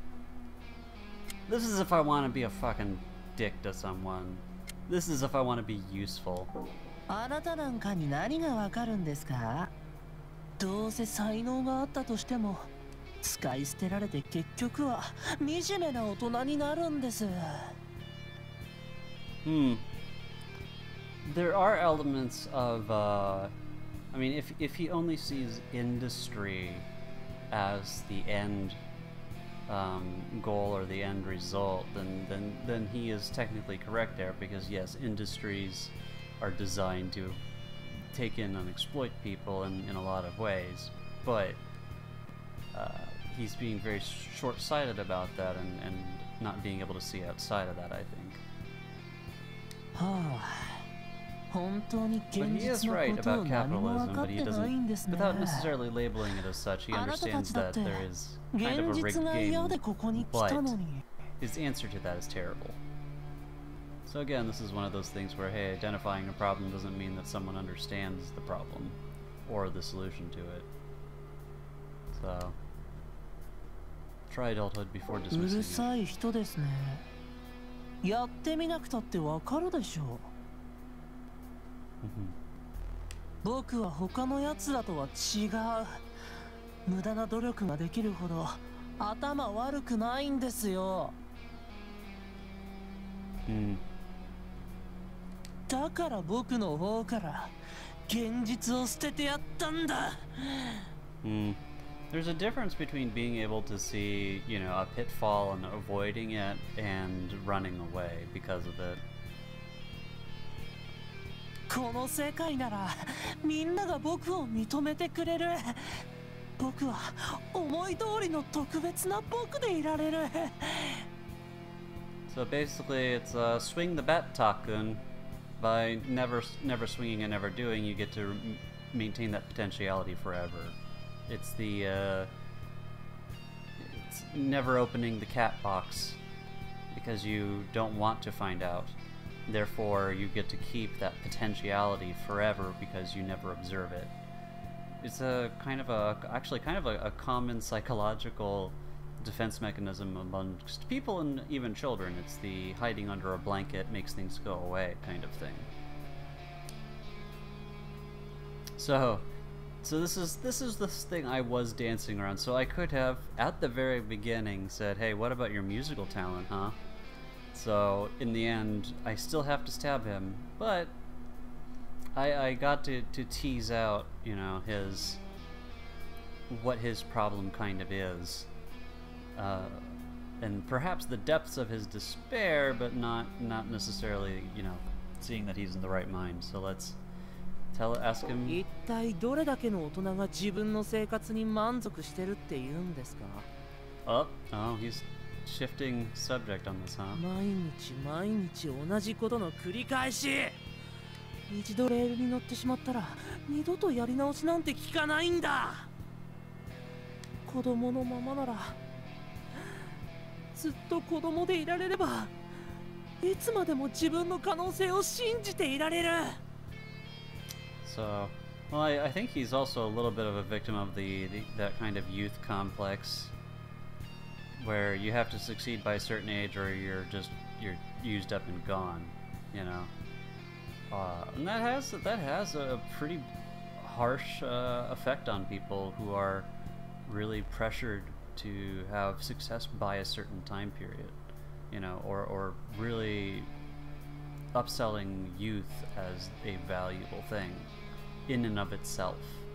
if I want to be a fucking dick to someone. This is if I want to be useful. あなたなんかに何がわかるんですか？どうせ才能があったとしても使い捨てられて結局は惨めな大人になるんです。 There are elements of I mean, if he only sees industry as the end goal or the end result, then he is technically correct there, because yes, industries are designed to take in and exploit people in a lot of ways, but he's being very short-sighted about that and not being able to see outside of that, I think. But he is right about capitalism, but he doesn't, without necessarily labeling it as such, he understands that there is kind of a rigged game, but his answer to that is terrible. So again, this is one of those things where, hey, identifying a problem doesn't mean that someone understands the problem or the solution to it. So, try adulthood before dismissing it. やってみなくたってわかるでしょう。僕は他の奴らとは違う。無駄な努力ができるほど頭悪くないんですよ。だから僕の方から現実を捨ててやったんだ。 There's a difference between being able to see, you know, a pitfall and avoiding it and running away because of it. この世界ならみんなが僕を認めてくれる。僕は思い通りの特別な僕でいられる。 So basically, it's swing the bat, Takun. By never swinging and never doing, you get to maintain that potentiality forever. It's the it's never opening the cat box because you don't want to find out. Therefore, you get to keep that potentiality forever because you never observe it. It's a kind of a common psychological defense mechanism amongst people and even children. It's the hiding under a blanket makes things go away kind of thing. So this is this thing I was dancing around. So I could have at the very beginning said, "Hey, what about your musical talent, huh?" So in the end, I still have to stab him, but I got to tease out, you know, what his problem kind of is, and perhaps the depths of his despair, but not necessarily, you know, seeing that he's in the right mind. So let's Ask him. 一体どれだけの大人が自分の生活に満足してるって言うんですか？ Oh, he's shifting subject on this, huh? 毎日毎日同じことの繰り返し。一度レールに乗ってしまったら二度とやり直しなんて聞かないんだ。子供のままならずっと子供でいられれば、いつまでも自分の可能性を信じていられる。 So, well, I think he's also a little bit of a victim of that kind of youth complex, where you have to succeed by a certain age or you're used up and gone, you know. And that has a pretty harsh effect on people who are really pressured to have success by a certain time period, you know, or really upselling youth as a valuable thing in and of itself.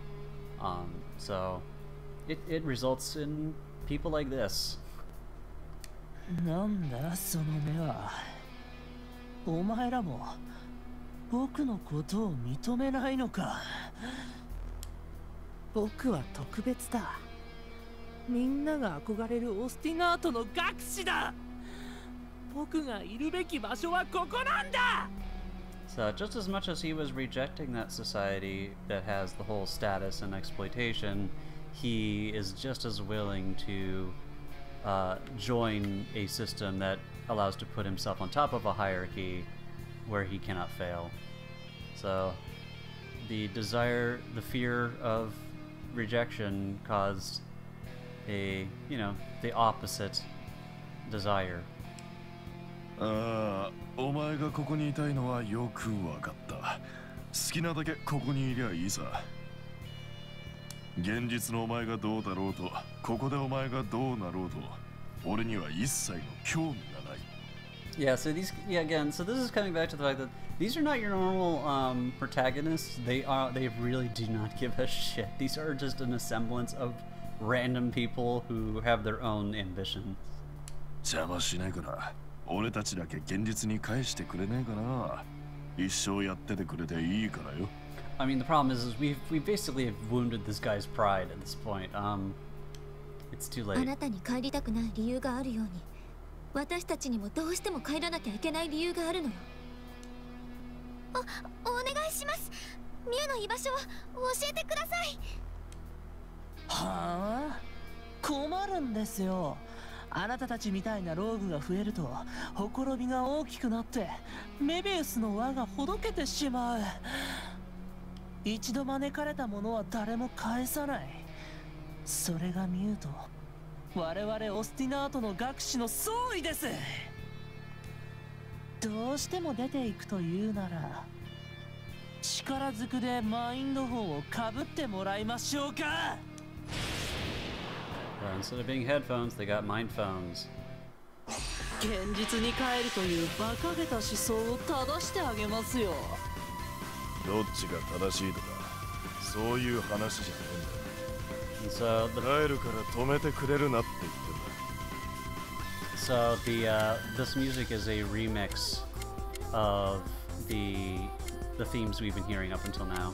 So it results in people like this. なんだその目は。お前らも僕のことを認めないのか。僕は特別だ。みんなが憧れるオスティナートの学士だ。僕がいるべき場所はここなんだ。 So just as much as he was rejecting that society that has the whole status and exploitation, he is just as willing to join a system that allows to put himself on top of a hierarchy where he cannot fail. So the fear of rejection caused the opposite desire. ああ、お前がここにいたいのはよくわかった。好きなだけここにいりゃいいさ。現実のお前がどうだろうと、ここでお前がどうなろうと、俺には一切の興味がない。 Yeah, so so this is coming back to the fact that these are not your normal protagonists. They really do not give a shit. These are just an assemblance of random people who have their own ambitions. 邪魔しないから。俺たちだけ現実に返してくれないかな。一生やっててくれていいからよ。 I mean, the problem is we basically have wounded this guy's pride at this point. It's too late. あなたに帰りたくない理由があるように、私たちにもどうしても帰らなきゃいけない理由があるのよ。お願いします。ミュウの居場所を教えてください。 はあ、困るんですよ。あなたたちみたいなローグが増えるとほころびが大きくなってメビウスの輪がほどけてしまう。一度招かれたものは誰も返さない。それがミュウと我々オスティナートの学士の総意です。どうしても出ていくというなら力ずくでマインド砲をかぶってもらいましょうか。 Instead of being headphones, they got mind phones. 現実に帰るという馬鹿げた思想を正してあげますよ。 どっちが正しいとか、そういう話じゃねえんだ。帰るから止めてくれるなって言ってんだ。 So this music is a remix of the themes we've been hearing up until now.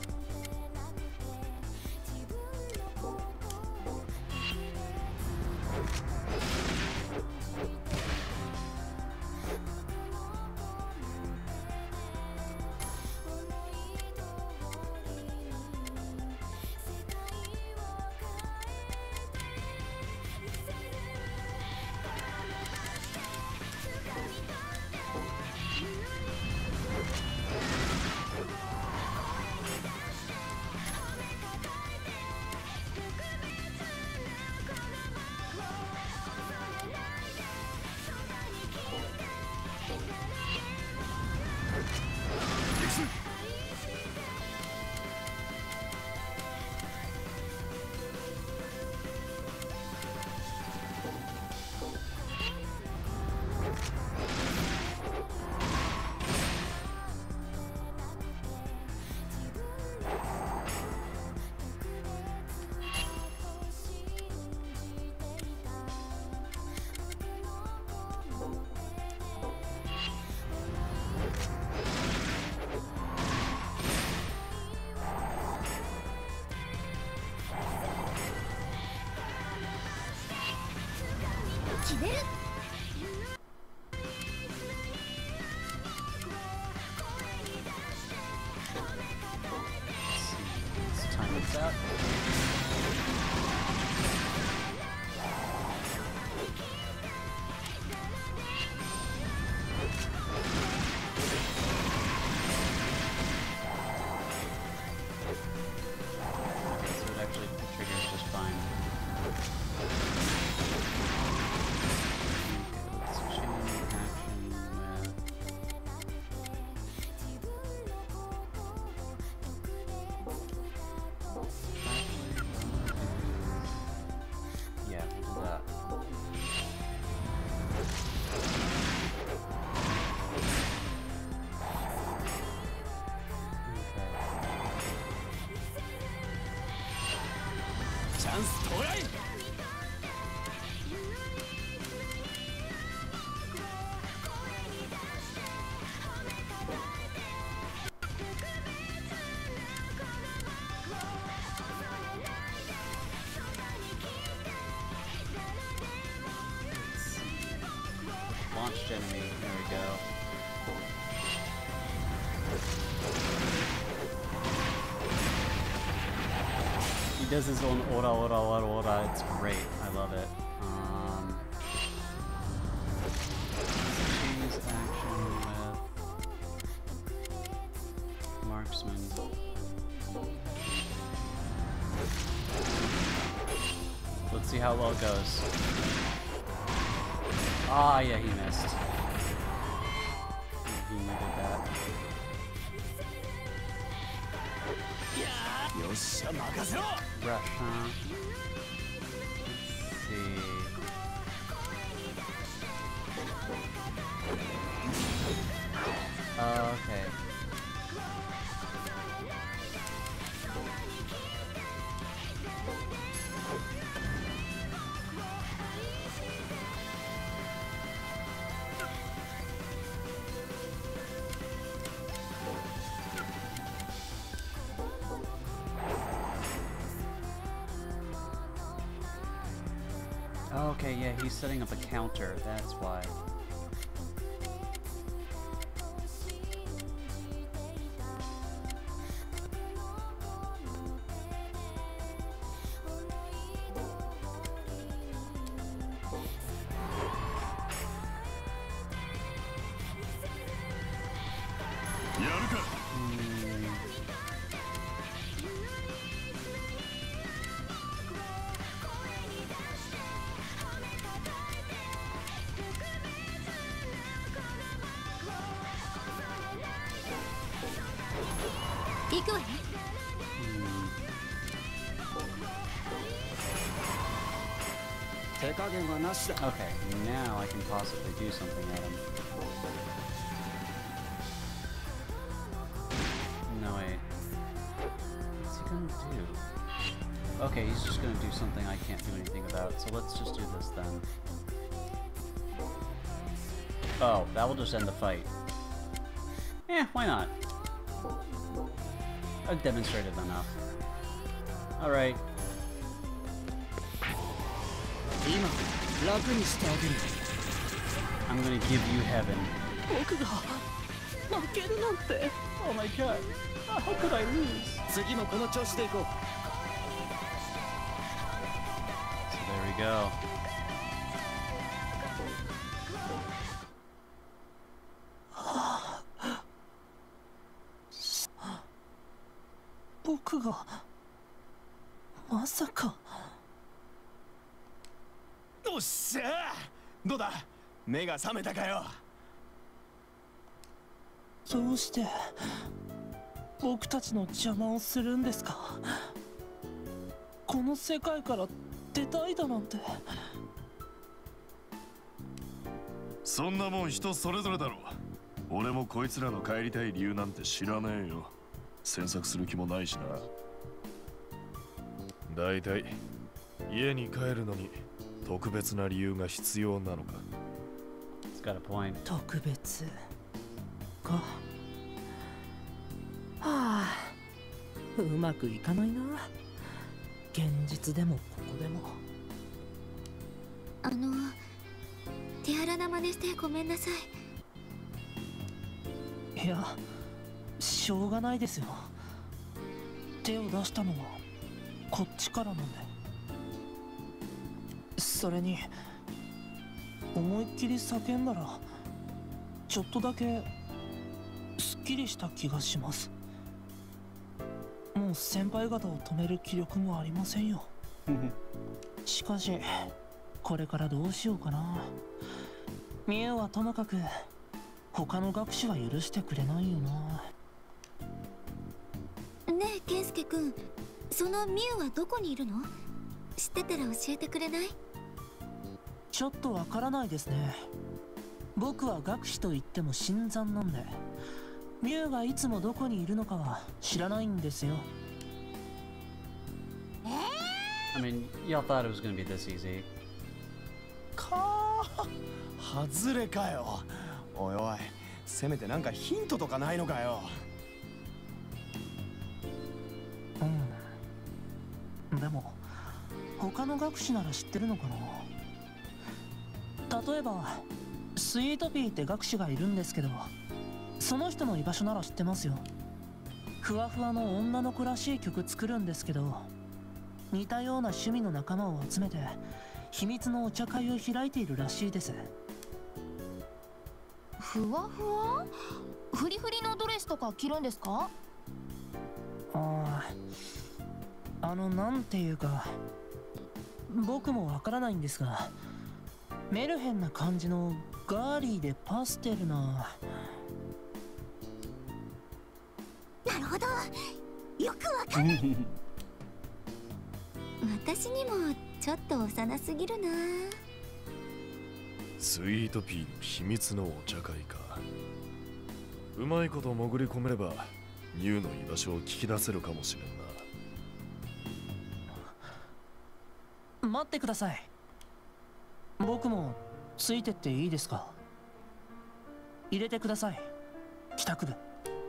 れる。 Let's time this out. So it actually triggers just fine. Let's chain action with... Yeah, we'll do that. Okay. チャンス到来。 Launched enemy. There we go. He does his own ora ora ora ora. It's great. I love it. Choose action with marksman. Let's see how well it goes. Ah, yeah, he missed. He needed that. よっしゃ任せろ。 Rush, huh? Let's see. Okay. Okay, yeah, he's setting up a counter, that's why. Okay, now I can possibly do something at him. No, wait. What's he gonna do? Okay, he's just gonna do something I can't do anything about, so let's just do this then. Oh, that will just end the fight. Eh, why not? I've demonstrated enough. Alright. I'm gonna give you heaven. Oh my god. How could I lose? So there we go. Masaka. よっしゃー。どうだ、目が覚めたかよ。 どうして僕たちの邪魔をするんですか。この世界から出たいだなんて。 そんなもん人それぞれだろう。俺もこいつらの帰りたい理由なんて知らねえよ。詮索する気もないしな。だいたい家に帰るのに特別な理由が必要なのか。 It's got a point. 特別か。はあ、うまくいかないな。現実でもここでも。 手荒な真似してごめんなさい。 いや、しょうがないですよ。手を出したのはこっちからなんで。それに思いっきり叫んだらちょっとだけすっきりした気がします。もう先輩方を止める気力もありませんよ。しかしこれからどうしようかな。ミュウはともかく他の学士は許してくれないよな。 ねえケンスケくん、そのミュウはどこにいるの？知ってたら教えてくれない？ ちょっとわからないですね。僕は学士と言っても新参なんで、ミュウがいつもどこにいるのかは知らないんですよ。 I mean, y'all thought it was gonna be this easy. かー、外れかよ。おいおい、せめてなんかヒントとかないのかよ。 でも他の学士なら知ってるのかな。例えばスイートピーって学士がいるんですけど、その人の居場所なら知ってますよ。ふわふわの女の子らしい曲作るんですけど、似たような趣味の仲間を集めて秘密のお茶会を開いているらしいです。 ふわふわ？フリフリのドレスとか着るんですか？ なんていうか僕もわからないんですが、メルヘンな感じのガーリーでパステルな。 なるほど、よくわかる。 私にもちょっと幼すぎるな。 スイートピーの秘密のお茶会か。うまいこと潜り込めればニュウの居場所を聞き出せるかもしれんな。 待ってください。僕もついてっていいですか？入れてください、帰宅部。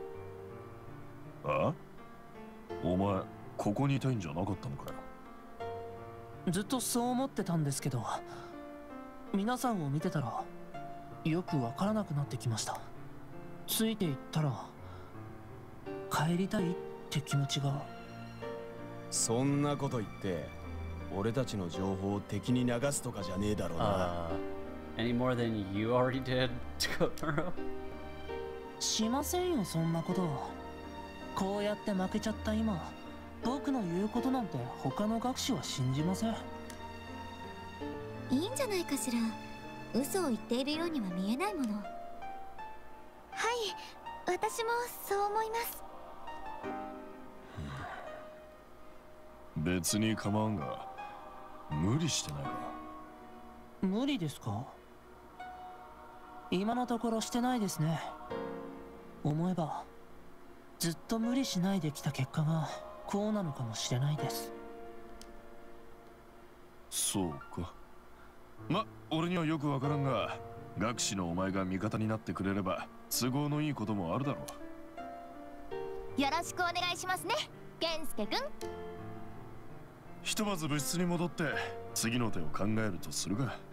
あ？お前ここにいたいんじゃなかったのかよ。 ずっとそう思ってたんですけど、皆さんを見てたらよくわからなくなってきました。ついていったら帰りたいって気持ちが。 そんなこと言って俺たちの情報を敵に流すとかじゃねえだろうな。 Any more than you already did, Totoro? しませんよ、そんなこと。こうやって負けちゃった今、僕の言うことなんて他の学士は信じません。 いいんじゃないかしら。嘘を言っているようには見えないもの。 はい、私もそう思います。 別に構わんが、無理してないか？ 無理ですか？今のところしてないですね。思えばずっと無理しないできた結果がこうなのかもしれないです。 そうか。俺にはよくわからんが、学士のお前が味方になってくれれば都合のいいこともあるだろう。よろしくお願いしますね、健介くん。 ひとまず部室に戻って次の手を考えるとするが。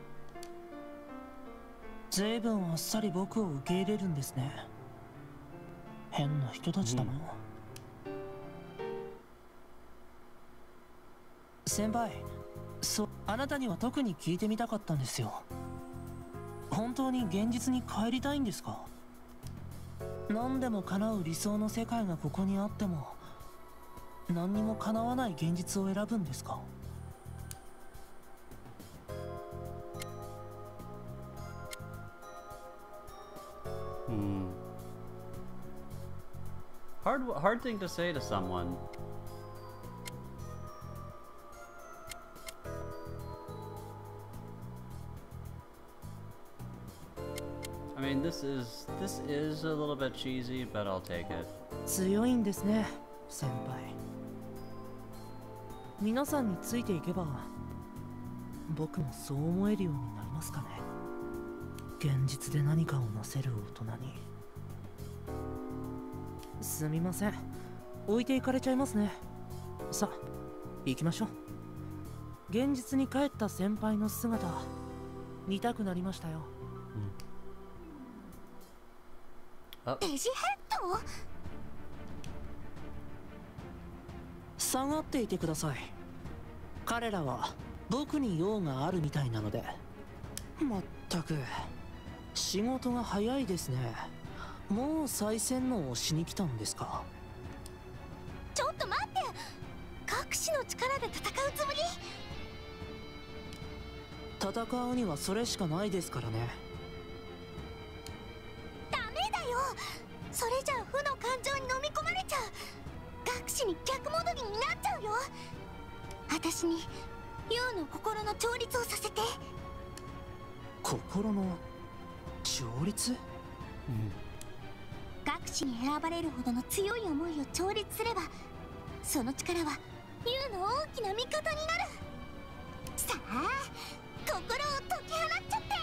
ずいぶんあっさり僕を受け入れるんですね。変な人たちだな。先輩、あなたには特に聞いてみたかったんですよ。本当に現実に帰りたいんですか？何でも叶う理想の世界がここにあっても、何にも叶わない現実を選ぶんですか ？Hard thing to say to someone. I mean, this is a little bit cheesy, but I'll take it. 強いんですね、先輩。皆さんについていけば僕もそう思えるようになりますかね。現実で何かをなせる大人に。すみません、置いていかれちゃいますね。さあ行きましょう。現実に帰った先輩の姿見たくなりましたよ。 デジヘッド？ 下がっていてください。彼らは僕に用があるみたいなので。まったく仕事が早いですね。もう再洗脳をしに来たんですか？ ちょっと待って、隠しの力で戦うつもり？ 戦うにはそれしかないですからね。 ダメだよ、それじゃ負の感情に飲み込まれちゃう。隠しに逆戻りになっちゃうよ。私にユウの心の調律をさせて。 心の調律？ 学士に選ばれるほどの強い思いを調律すれば、その力はユウの大きな味方になる。さあ、心を解き放っちゃって。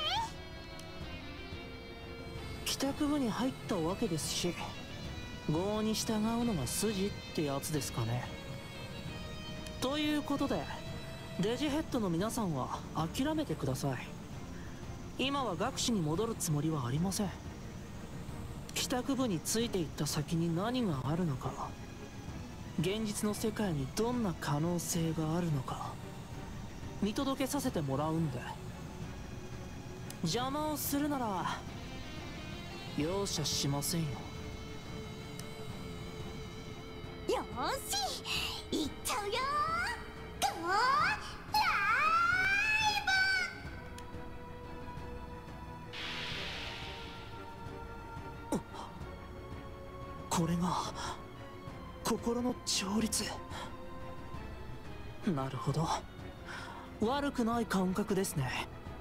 帰宅部に入ったわけですし、業に従うのが筋ってやつですかね。ということでデジヘッドの皆さんは諦めてください。今は学士に戻るつもりはありません。帰宅部についていった先に何があるのか、現実の世界にどんな可能性があるのか見届けさせてもらうんで、邪魔をするなら容赦しませんよ。 よーし、行っちゃうよー。ゴーライブ。これが心の調律。なるほど、悪くない感覚ですね。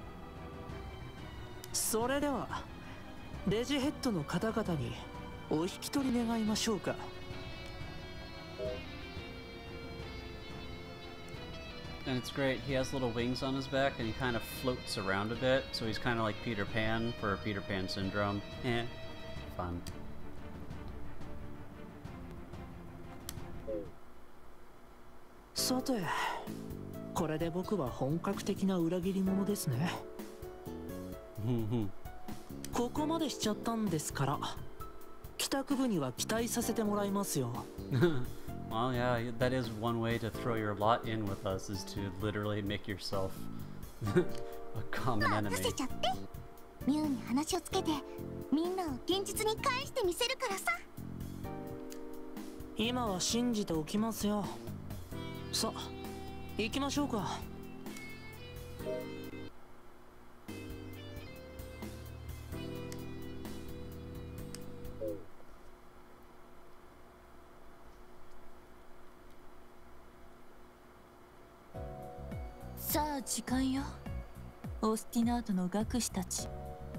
それではデジヘッドの方々にお引き取り願いましょうか。 And it's great, he has little wings on his back and he kind of floats around a bit, so he's kind of like Peter Pan for Peter Pan syndrome. Fun. さて、これで僕は本格的な裏切り者ですね。ここまでしちゃったんですから、帰宅部には期待させてもらいますよ。 Well, yeah, that is one way to throw your lot in with us, is to literally make yourself a common 任 enemy. せちゃって。ミュウに話をつけてみんなを現実に返してみせるからさ。 今は信じておきますよ。さあ、行きましょうか。 さあ時間よ、オースティナートの学士たち。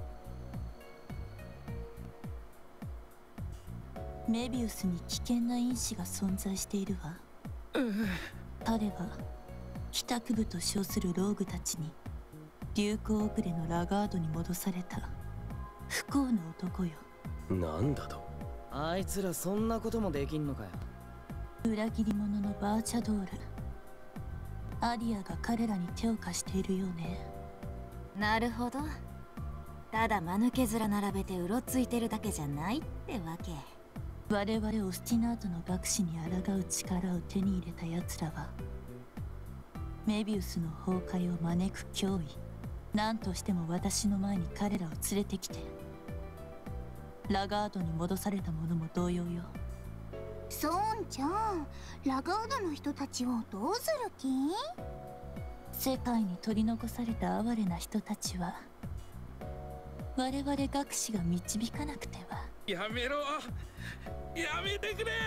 メビウスに危険な因子が存在しているわ。彼は帰宅部と称するローグたちに流行遅れのラガードに戻された不幸な男よ。 なんだと？あいつらそんなこともできんのかよ。 裏切り者のバーチャドール、アリアが彼らに手を貸しているようね。 なるほど。ただ間抜け面並べてうろついてるだけじゃないってわけ。 我々オスティナートの学士に抗う力を手に入れた奴らはメビウスの崩壊を招く脅威、何としても私の前に彼らを連れてきて。ラガードに戻された者も同様よ。 そうじゃん、ラガードの人たちをどうする気？ 世界に取り残された哀れな人たちは我々学士が導かなくては。 やめろ、やめてくれ。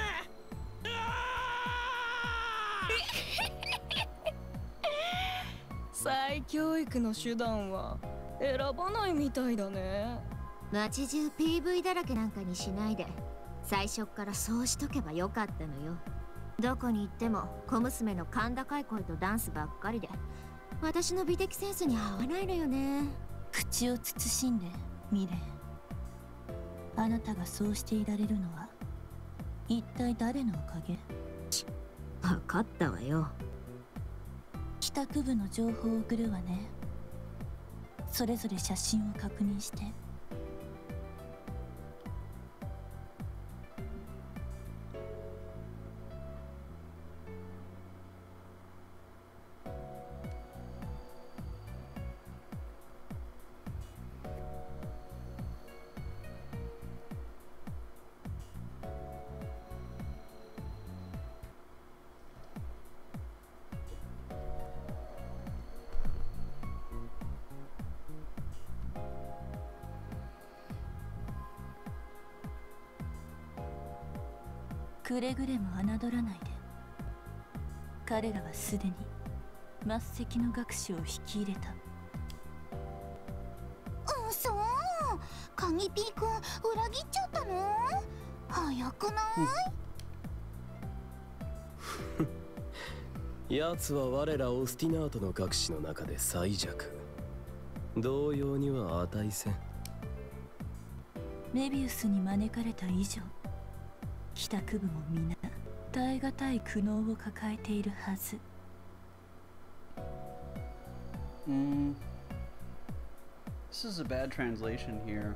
再教育の手段は選ばないみたいだね。 街中 PV だらけなんかにしないで最初っからそうしとけばよかったのよ。どこに行っても小娘の甲高い声とダンスばっかりで私の美的センスに合わないのよね。 口を慎んでミレン。あなたがそうしていられるのは一体誰のおかげ？ 分かったわよ。 帰宅部の情報を送るわね。 それぞれ写真を確認して。くれぐれも侮らないで。彼らはすでに末席の学士を引き入れた。 そう、カギピーくん裏切っちゃったの？早くない？ 奴は我らオスティナートの学士の中で最弱。同様には値せん。 メビウスに招かれた以上、帰宅部も皆耐え難い苦悩を抱えているはず。 This is a bad translation here.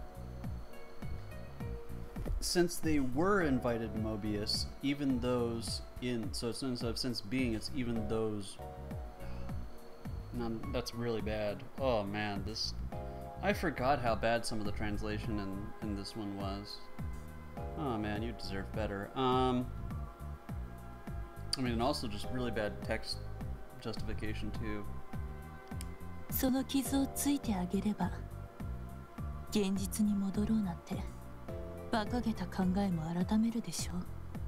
Since they were invited to Mobius, even those in... So since being, it's even those... That's really bad. Oh man, this... I forgot how bad some of the translation in this one was. Oh man, you deserve better. I mean, and also just really bad text justification too. その傷をついてあげれば、現実に戻ろうなんて馬鹿げた考えも改めるでしょ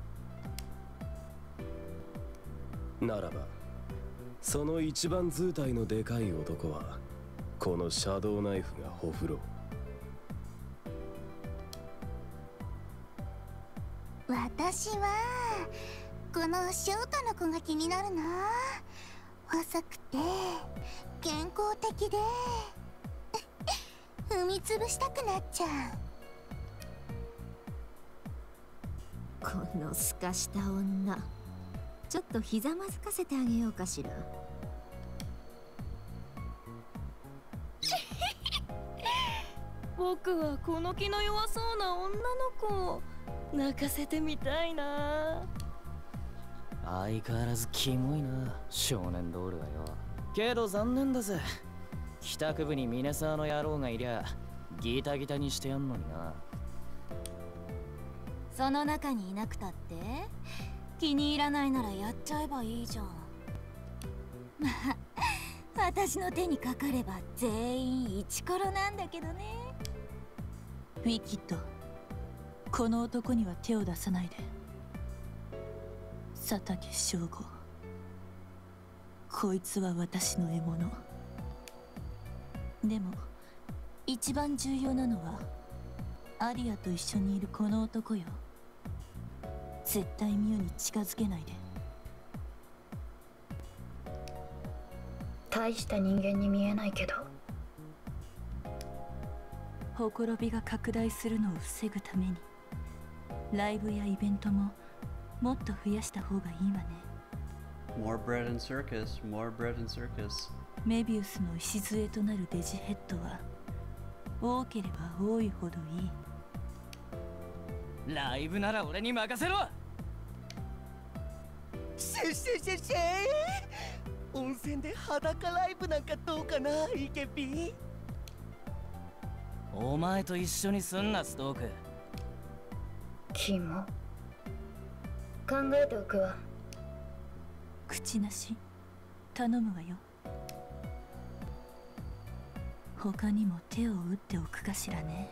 う。ならば、その一番図体のでかい男はこのシャドウナイフがほふろ。 私はこのショートの子が気になるな。細くて健康的で踏みつぶしたくなっちゃう。このすかした女、ちょっとひざまずかせてあげようかしら。 僕はこの気の弱そうな女の子泣かせてみたいな。 相変わらずキモいな、少年ドールはよ。けど残念だぜ。帰宅部にミネサーの野郎がいりゃギタギタにしてやんのにな。 その中にいなくたって気に入らないならやっちゃえばいいじゃん。まあ私の手にかかれば全員イチコロなんだけどね。 ウィキッド、この男には手を出さないで。佐竹翔吾、こいつは私の獲物。でも一番重要なのはアリアと一緒にいるこの男よ。絶対ミュウに近づけないで。 大した人間に見えないけど、 ほころびが拡大するのを防ぐためにライブやイベントももっと増やした方がいいわね。 More bread and circus, more bread and circus. メビウスの礎となるデジヘッドは多ければ多いほどいい。 ライブなら俺に任せろ。 シェシェシェシェ、温泉で裸ライブなんかどうかな、イケピー。 お前と一緒にすんな、ストーク。 キモ。考えておくわ。 口なし頼むわよ。他にも手を打っておくかしらね。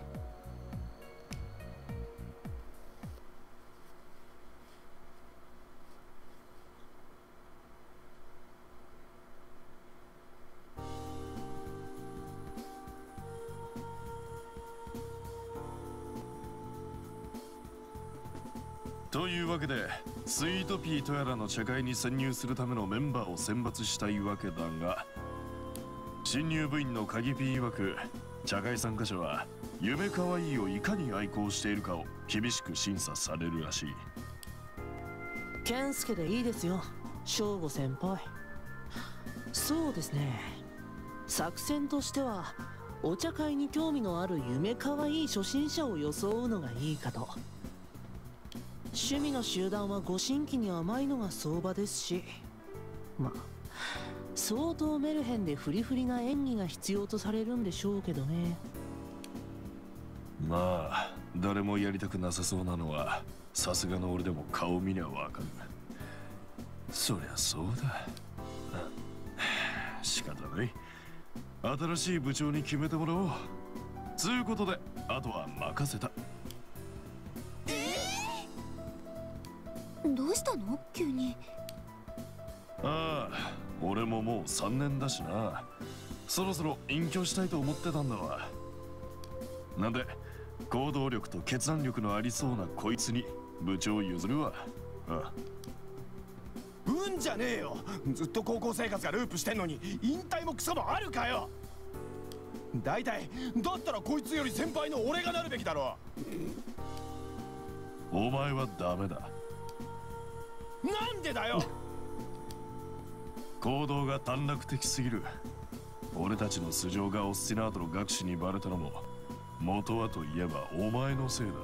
というわけで、スイートピーとやらの茶会に潜入するためのメンバーを選抜したいわけだが、新入部員の鍵ピー曰く、茶会参加者は夢かわいいをいかに愛好しているかを厳しく審査されるらしい。 健介でいいですよ、翔吾先輩。そうですね、作戦としてはお茶会に興味のある夢かわいい初心者を装うのがいいかと。趣味の集団はご新規に甘いのが相場ですし、まあ相当メルヘンでフリフリな演技が必要とされるんでしょうけどね。 まあ誰もやりたくなさそうなのはさすがの俺でも顔見りゃわかる。そりゃそうだ。仕方ない。新しい部長に決めてもらおう。つうことであとは任せた。 どうしたの急に。 ああ、俺ももう3年だしな。そろそろ隠居したいと思ってたんだわ。なんで行動力と決断力のありそうなこいつに部長譲るわ。ああ、 うんじゃねえよ。ずっと高校生活がループしてんのに引退もクソもあるかよ。だいたいだったらこいつより先輩の俺がなるべきだろ。 お前はダメだ。 なんでだよ。 行動が短絡的すぎる。俺たちの素性がオスティナートの学士にバレたのも元はといえばお前のせいだ。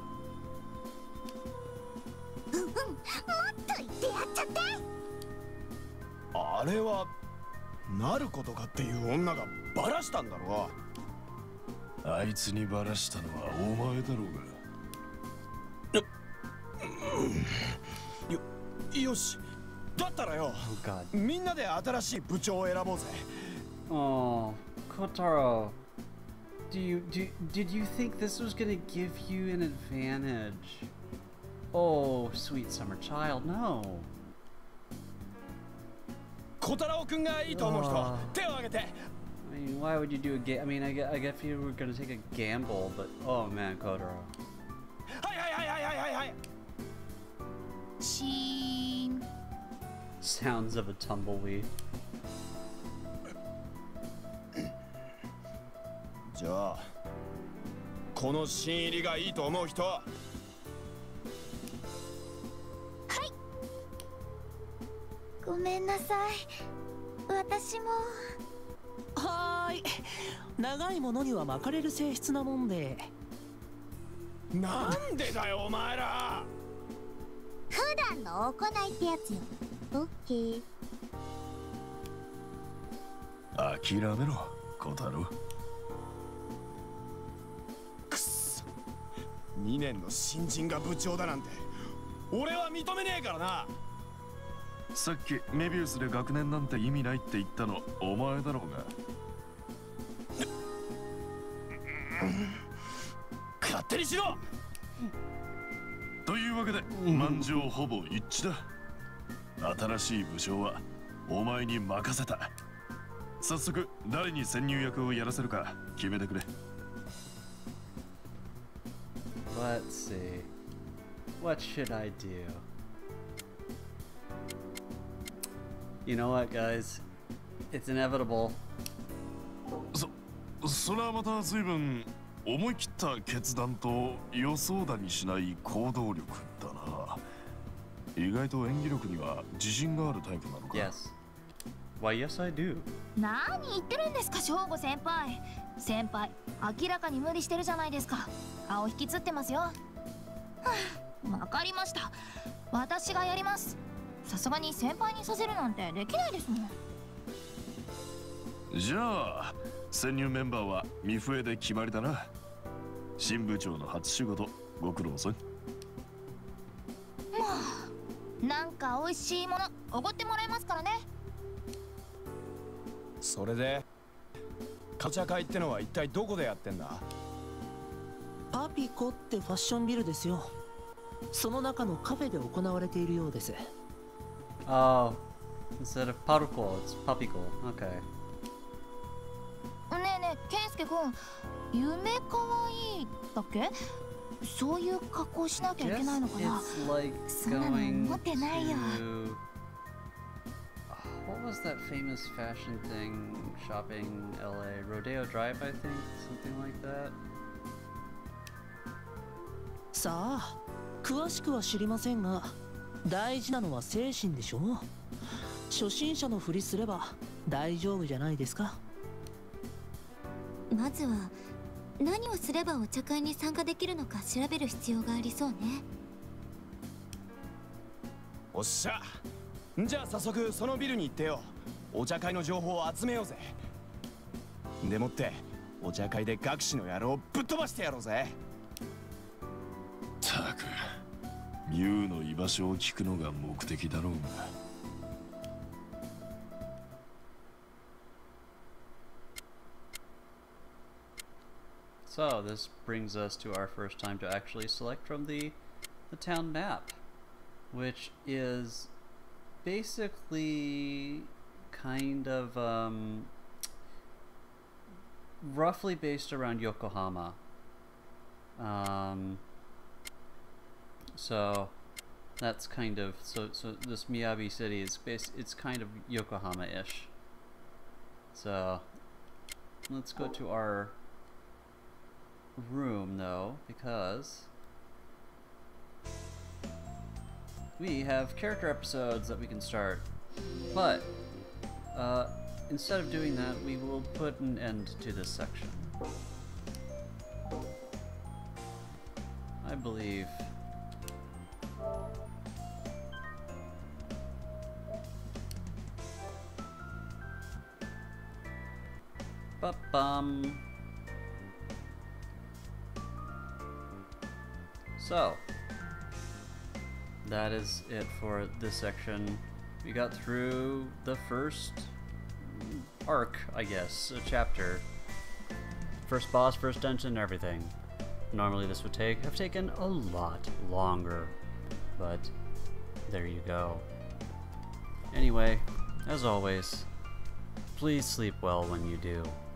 もっと言ってやっちゃって。 あれはなることかっていう女がバラしたんだろ。 あいつにバラしたのはお前だろうが。よし、だったらよ、みんなで新しい部長を選ぼうぜ。 Oh, Kotaro, did you think this was gonna give you an advantage? Oh, sweet summer child, no. 小太郎くんがいいと思う人、手を挙げて。 I mean, why would you do a game? I mean, I guess you were gonna take a gamble, but oh man, Kotaro. はい。 シーン。 Sounds of a tumbleweed. じゃあこの新入りがいいと思う人。 はい。ごめんなさい、私も。 はーい。長いものには巻かれる性質なもんで。 なんでだよお前ら。 普段の行いってやつよ。オッケー。 諦めろ小太郎。 くっそ、2年の新人が部長だなんて俺は認めねえからな。 さっきメビウスで学年なんて意味ないって言ったのお前だろうが。 勝手にしろ。 というわけで満場ほぼ一致だ。新しい部長はお前に任せた。早速誰に潜入役をやらせるか決めてくれ。 Let's see. What should I do? You know what, guys? It's inevitable. それはまた随分思い切った決断と予想だにしない行動力だな。意外と演技力には自信があるタイプなのか。 Yes. Why, yes, I do. 何言ってるんですか、翔吾先輩。先輩、明らかに無理してるじゃないですか。顔引きつってますよ。はあ、わかりました。私がやります。さすがに先輩にさせるなんてできないですもん。 じゃあ潜入メンバーはミフエで決まりだな。新部長の初仕事ご苦労さん。 もうなんか美味しいものおごってもらえますからね。 それでカチャ会ってのは一体どこでやってんだ。 パピコってファッションビルですよ。その中のカフェで行われているようです。 Oh, instead of Paruko, it's Papiko. Okay. ねえねえ、ケンスケ君、夢かわいいだっけ？そういう格好しなきゃいけないのかな。そんなの持ってないよ。 What was that famous fashion thing? Shopping LA Rodeo Drive, I think, something like that. さあ、詳しくは知りませんが、大事なのは精神でしょう。初心者のふりすれば大丈夫じゃないですか。 まずは何をすればお茶会に参加できるのか調べる必要がありそうね。 おっしゃ、じゃあ早速そのビルに行ってよ、お茶会の情報を集めようぜ。でもってお茶会で学士の野郎をぶっ飛ばしてやろうぜ。 たくミュウの居場所を聞くのが目的だろうが。 So this brings us to our first time to actually select from the town map, which is basically kind of roughly based around Yokohama. So that's kind of so this Miyabi city is it's kind of Yokohama-ish. So let's go to our room though, because we have character episodes that we can start, but instead of doing that, we will put an end to this section. I believe Ba-bum. So that is it for this section. We got through the first arc, I guess, a chapter. First boss, first dungeon, everything. Normally this would have taken a lot longer, but there you go. Anyway, as always, please sleep well when you do.